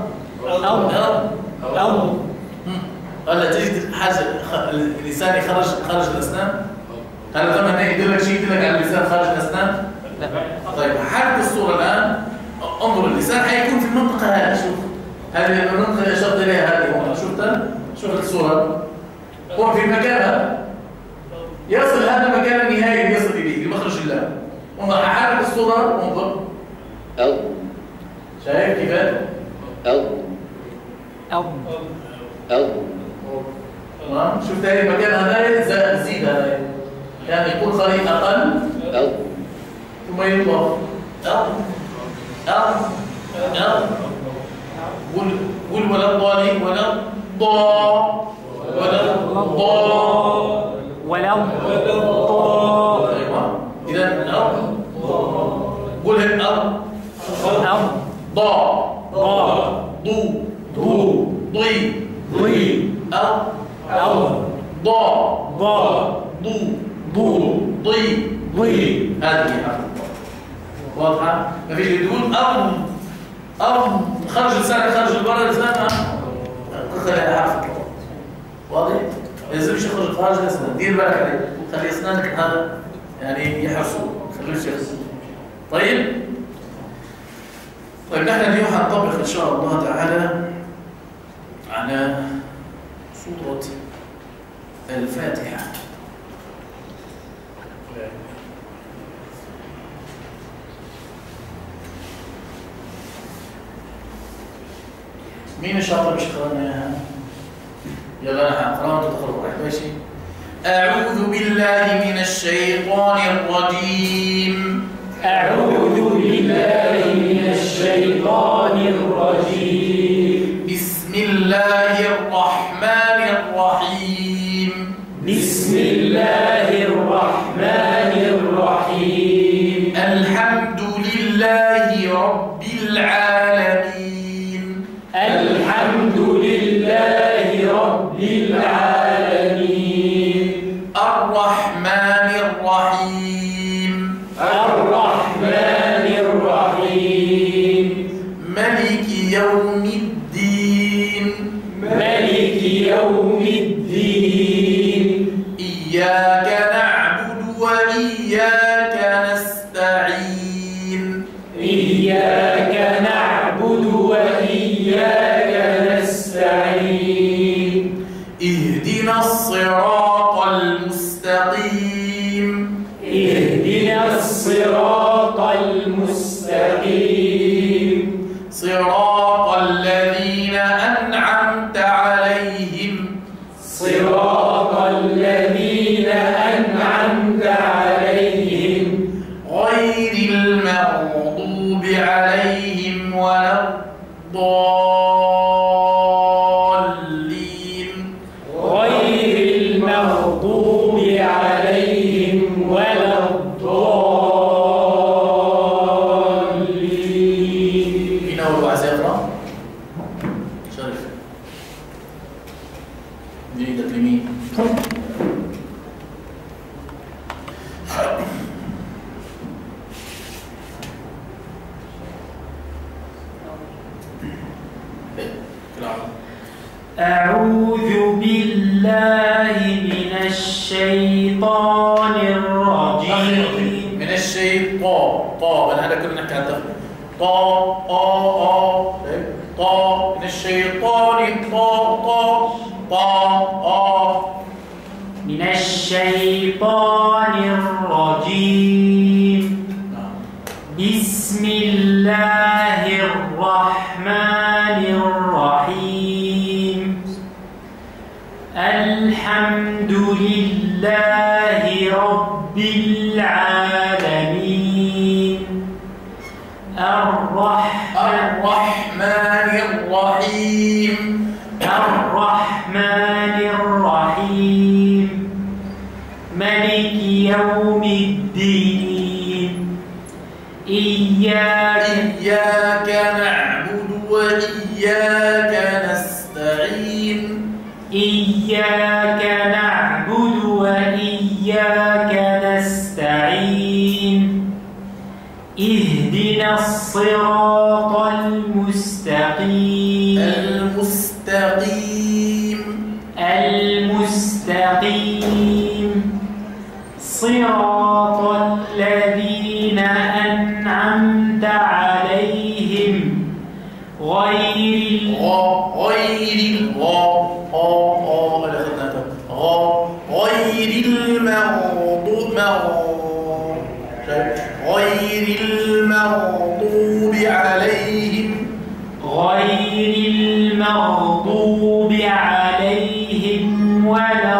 أو هلا تجد حاجة اللسان خارج الأسنان. هل لما يدلك شيء يدلك على اللسان خارج الأسنان؟ لا. طيب حرك الصورة الآن، انظر اللسان حيكون في المنطقة هذه. شوف هذه المنطقة اللي أشرت إليها هذه هون، شفتها؟ شفت الصورة؟ هو في مكانها يصل هذا المكان النهائي اللي يصل إليه لمخرج اللام. انظر حرك الصورة، انظر شايف كيف؟ تمام. شفت هذه المكان هذا زيد هذا يعني يكون خليط أقل ثم يضاف قل ولا الضالين ولا الضاء ايوه. اذا قل ضاء ضو ضي أو ضاء ضو ضي. هذه واضحة؟ ما فيش يقول خرج لسانك خرج البر لسانك خليها حرف واضح؟ ما يلزمش يخرج خارج الأسنان، دير بالك عليه، خلي أسنانك هذا يعني يحرصوا، خليش يخرج. طيب نحن اليوم هنطبق إن شاء الله تعالى على سورة الفاتحة. مين الشاطر مش قرانا اياها؟ يلا انا هقراها وانتوا تقراوا واحد. ماشي. أعوذ بالله من الشيطان الرجيم. أعوذ بالله من الشيطان الرجيم. بسم الله الرحمن الرحيم. بسم الله الرحمن الرحيم. الحمد لله رب العالمين. الحمد لله رب العالمين. الرحمن الرحيم. الرحمن الرحيم. ملك يوم الدين. ملك يوم الدين. إياك نعبد وإياك نستعين. إياك نعبد وإياك نستعين. اهدنا الصراط المستقيم. اهدنا الصراط المستقيم. صراط الذين أنعمت عليهم. صراط الذين أنعمت عليهم. غير المغضوب عليهم ولا الضالين. غير المغضوب عليهم ولا الضالين. مين أول واحد يقرأ؟ شرف. مين إيدك اليمين؟ أعوذ بالله من الشيطان الرجيم. من الشيطان طا أنا هذا كنا نحكي عن التفضيل طا من الشيطان طا من من الشيطان الرجيم. بسم الله الرحمن الرحيم. الحمد لله رب العالمين. الرحمن الرحيم. الرحمن الرحيم. ملك يوم الدين. إياك نعبد وإياك نستعين. إياك نعبد وإياك نستعين. اهدنا الصراط المستقيم. المستقيم. صراط الذين أنعمت عليهم غير المغضوب عليهم ولا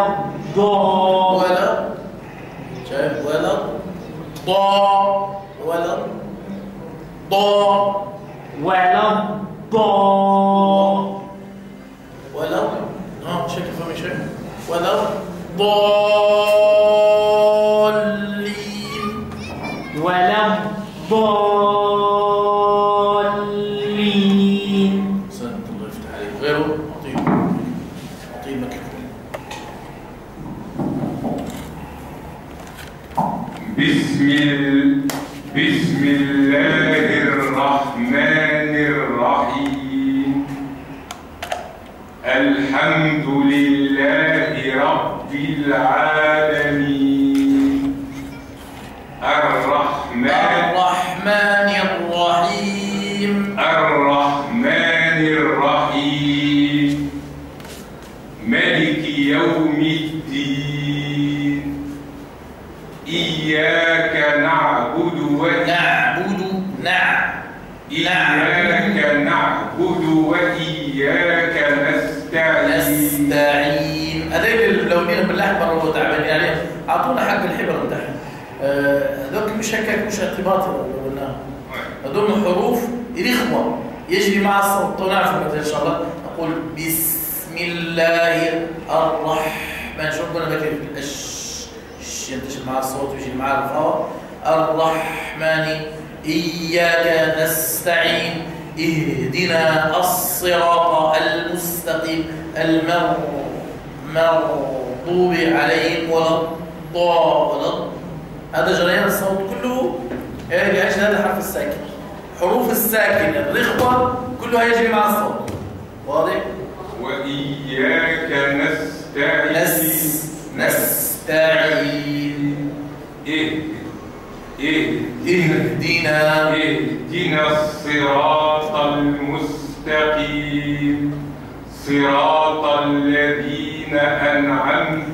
الضالين. سنة الله يفتح عليك. غيره أعطيه الميكروفون. بسم الله الرحمن الرحيم. الحمد لله رب العالمين. الرحمن الرحيم. الرحمن الرحيم. ملك يوم الدين. إياك نعبد وإياك نستعين. هذول اللونين بالاحمر وتعبانين عليهم، اعطونا حق الحبر بتاعهم. هذول مش هيك، مش ارتباط قلناها. هذول حروف رخوه يجري مع الصوت. ونعرف ان شاء الله نقول بسم الله الرحمن. شو قلنا بكير ينتشر مع الصوت ويجي مع الفاء. الرحمن. إياك نستعين. اهدنا الصراط المستقيم. المغضوب عليهم ولا الضالين. هذا جريان الصوت كله يرجع ايش؟ هذا الحرف الساكن. حروف الساكن الرخوة كلها يجري مع الصوت. واضح؟ وإياك نستعين. اهدنا الصراط المستقيم. صراط الذين أنعمت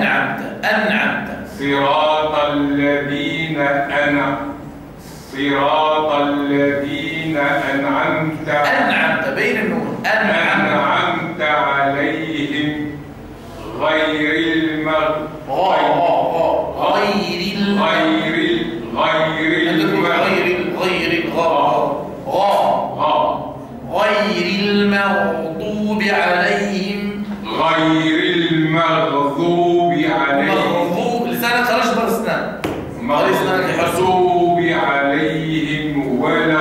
صراط الذين أنعمت بين النون. أنعمت عليهم غير المغضوب عليهم. لسانك خرج بر اسنان. مغضوب عليهم ولا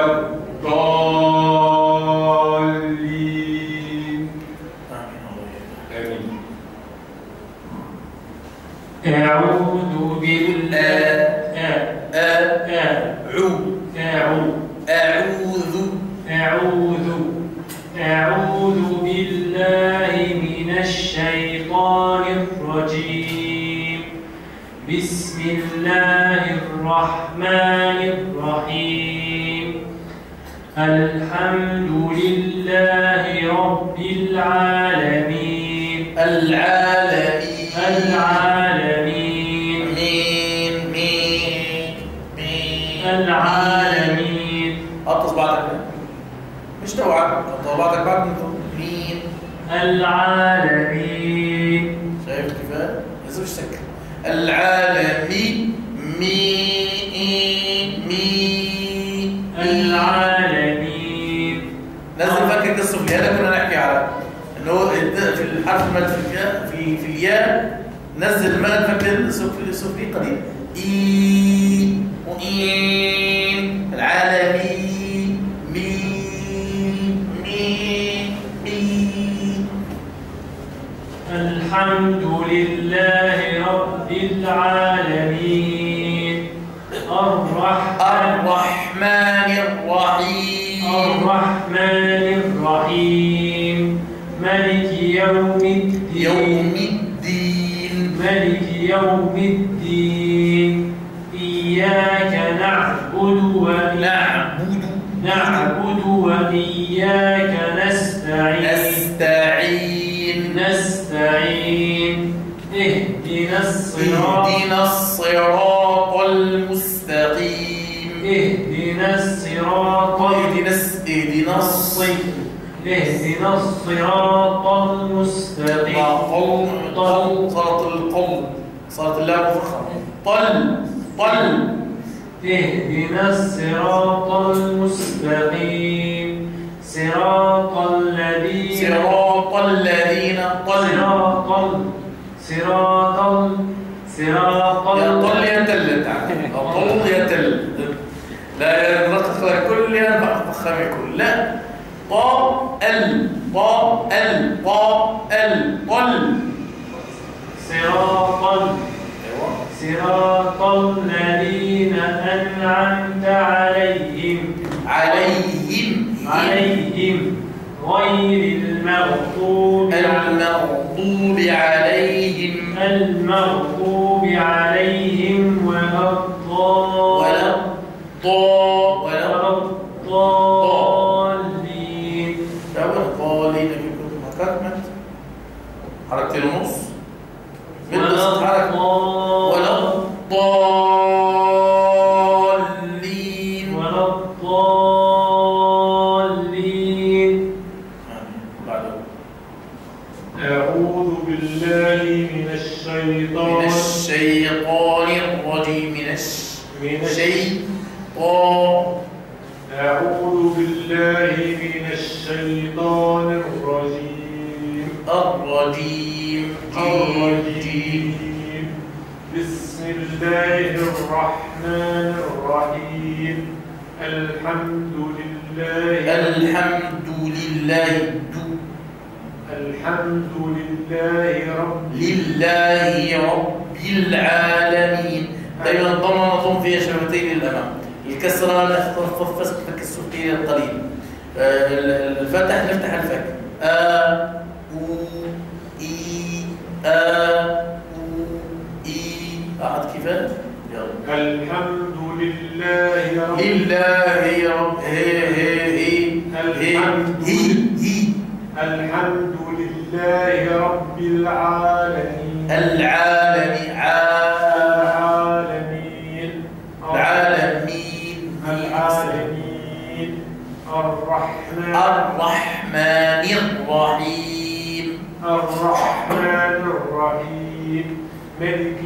الضالين. آمين. أعوذ بالله. أعوذ بالله من الشيطان الرجيم. بسم الله الرحمن الرحيم. الحمد لله رب العالمين. العالمين. العالمين مين مين مين العالمين قطص بعدك مش توعد قطص بعدك بعد مين العالمين شايف كيف؟ لازم سكر العالمين مين مين العالمين نزل فكر قصه في الياء كنا نحكي على انه في الحرف المد في الياء نزل المد فكر السفلي قديم اي وإين العالمين مين مين مين الحمد لله رب العالمين الرحمن الرحيم ملك يوم الدين يوم الدين إياك نعبد وإياك نستعين اهدنا الصراط المستقيم اهدنا الصراط المستقيم صارت اللام مفخمة اهدنا الصراط المستقيم صراط الذين طل يتل لا ينطق كل ينفخم كل لا صراط الذين أنعمت عليهم غير المغضوب عليهم ولا الضالين. حركتين ونص ولا الضالين أعوذ بالله من الشيطان الرجيم أعوذ بالله من الشيطان الرجيم بسم الله الرحمن الرحيم الحمد لله رب العالمين. دائما ضمنتم فيها شفتين للامام، الكسره نخفف فك السفلي القليل، الفتح نفتح الفك أحد كيفان الحمد لله رب الحمد لله رب العالمين الرحمن الرحيم ملك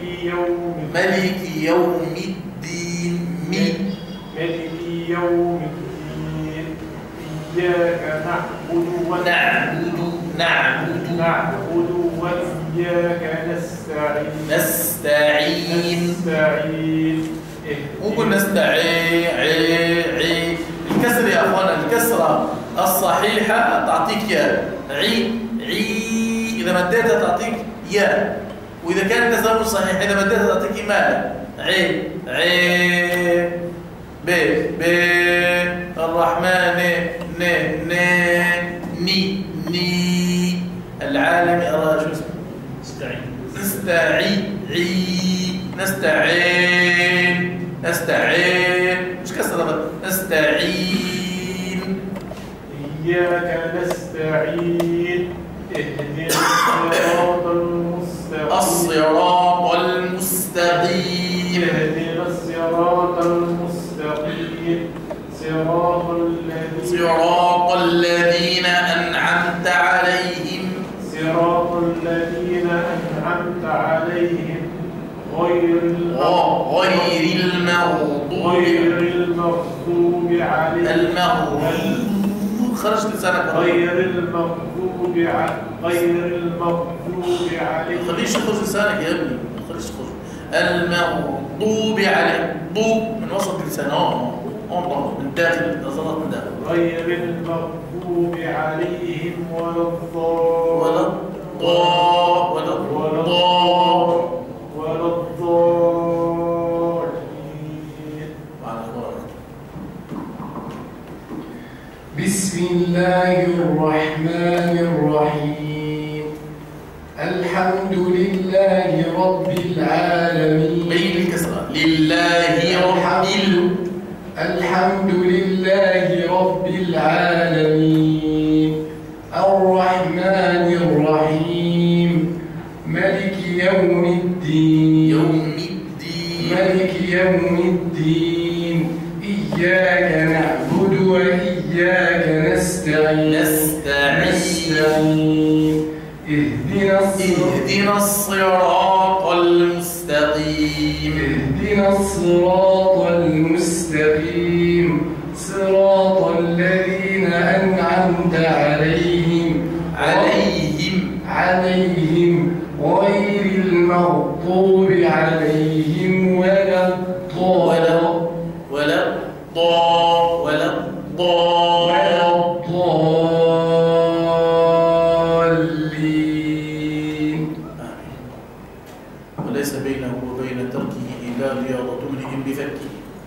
يوم الدين إياك نعبد وإياك نستعين ممكن نستعين الكسر يا اخوانا، الكسره الصحيحه تعطيك يا اذا مديتها تعطيك يا، واذا كان التسامح صحيح اذا مديتها تعطيك ما ب الرحمن ني العالم شو اسمه نستعين مش كسر نستعين إياك نستعين اهدنا الصراط المستقيم صراط الذين أنعمت عليهم صراط الذين أنعمت عليهم غير المغضوب عليهم خرجت لسانك غير المغضوب عليهم خليش تخرج لسانك يا ابني خليش تخرج المغضوب عليهم من وسط لسانه من داخل الأزرار من داخل غير المغضوب عليهم ولا الضالين. بسم الله الرحمن الرحيم. الحمد لله رب العالمين. بين الكسرة الحمد لله رب العالمين الرحمن الرحيم ملك يوم الدين إياك نعبد وإياك نستعين اهدنا الصراط المستقيم صراط الذين أنعمت عليهم غير المغضوب عليهم ولا الضالين. وليس بينه وبين تركه إلا رياضة امرئ بفكه.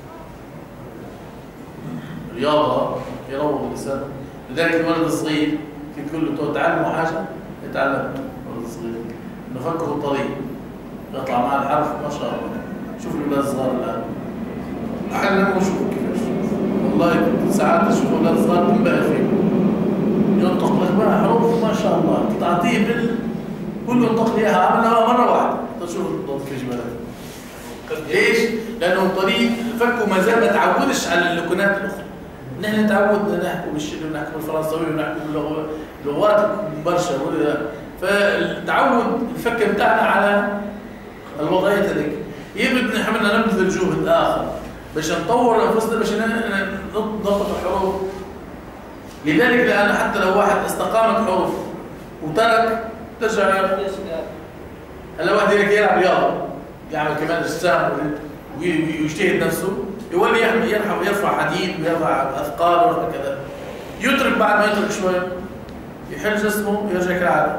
رياضة يروض اللسان. لذلك الولد الصغير في كل تعلم حاجة يتعلم الولد الصغير إنه فكه الطريق يطلع مع الحرف ما شاء الله. شوف الولاد الصغار الآن أعلموا شوفوا كيفاش والله ساعات تشوف الولاد الصغار تنبهر فيه ينطق لك بقى حروف ما شاء الله تعطيه كل ينطق لي إياها عملها مرة واحدة تشوف الضغط في جبالك. ليش؟ لأنه الطريق فكه ما زال ما تعودش على اللكنات الأخرى. نحن تعودنا نحكي بالشيلي ونحكي بالفرنساوي ونحكي باللغات برشا فالتعود الفكه بتاعنا على الوضعيه هذيك. يبدو نحن بدنا نبذل جهد اخر باش نطور انفسنا باش نضبط الحروف. لذلك لان حتى لو واحد استقامت حروف وترك ترجع هلا واحد يلعب رياضه يعمل كمان اجسام ويجتهد نفسه يولي يرفع حديد ويرفع اثقال ويرفع كذا. يترك بعد ما يترك شوي يحل جسمه يرجع كالعاده.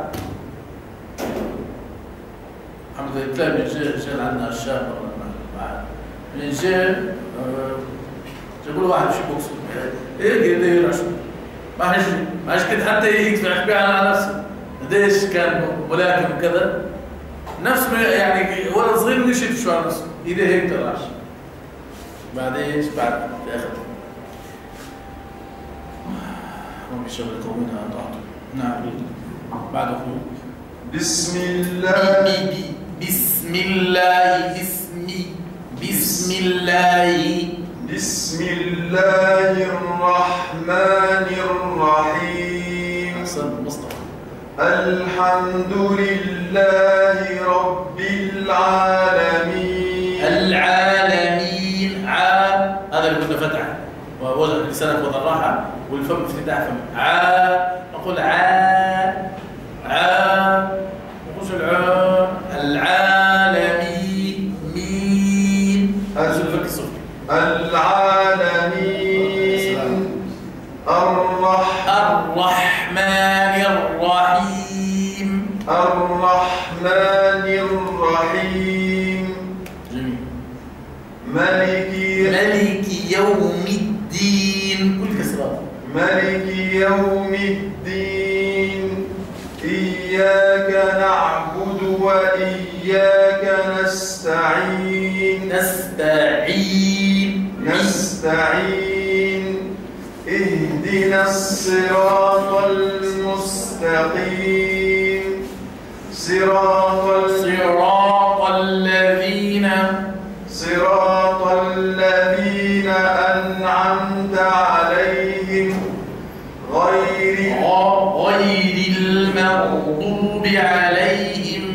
الحمد لله تلاقي من جيل عندنا الشاب من جيل جابوا له واحد بشي بوكس يقدر يرعش ما عادش كنت حتى يدفع بيها على نفسه قديش كان ملاكم وكذا نفسه يعني ولد صغير يشد شوي على نفسه ايده هيك ترعش. بعد ايش؟ بعد اخر هم بيشغل قومنا طاعته. نعم بعد اخوه بسم الله الرحمن الرحيم. أحسن مصطفى. الحمد لله رب العالمين. هذا اللي قلنا فتح ووضع لسانك وضع الراحة والفم افتتاح فم. نقول نقولش العالمين مين الفك الصفر. العالمين الرحمن الرحيم. جميل. ملك يوم الدين. كل كسرات. ملك يوم الدين إياك نعبد وإياك نستعين. اهدنا الصراط المستقيم صراط الذين أنعمت أنعمت عليهم غير المغضوب عليهم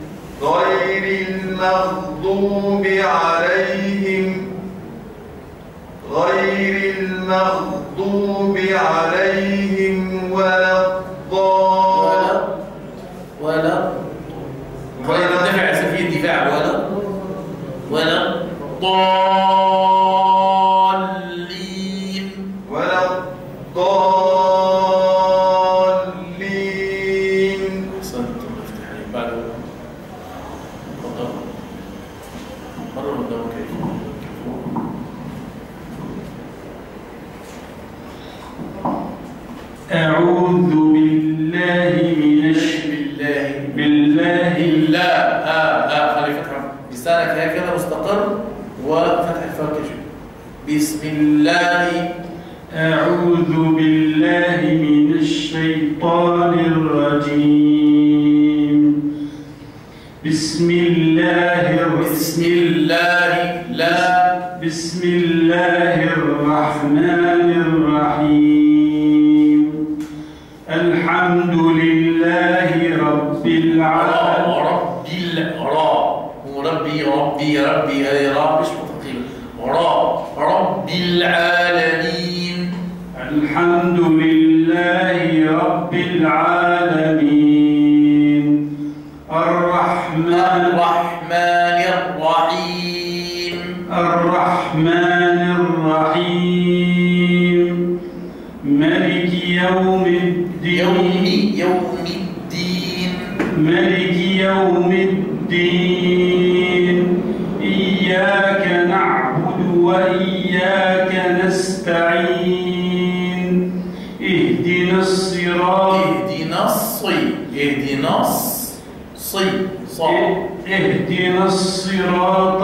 ولا دفع سفيه دفاع ولا الضالين أحسنتم. افتح عليك بعد مرة قدام كيف أعوذ بالله من بالله لا خلي فتحة لسانك هكذا مستقر وفتح الفرق. بسم الله. أعوذ بالله من الشيطان الرجيم. بسم الله الرحمن الرحيم. الحمد لله رب العالمين. ربي هذه راء مش مستقيمة. رب العالمين. الحمد لله رب العالمين. الرحمن الرحيم. ملك يوم الدين. إياك نعبد وإياك نستعين. اهدنا الصراط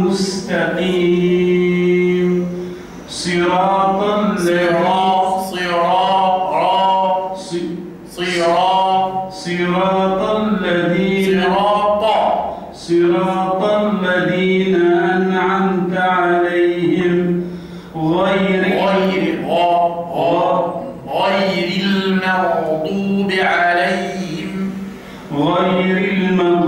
المستقيم. صراط الذين أنعمت عليهم غير المغضوب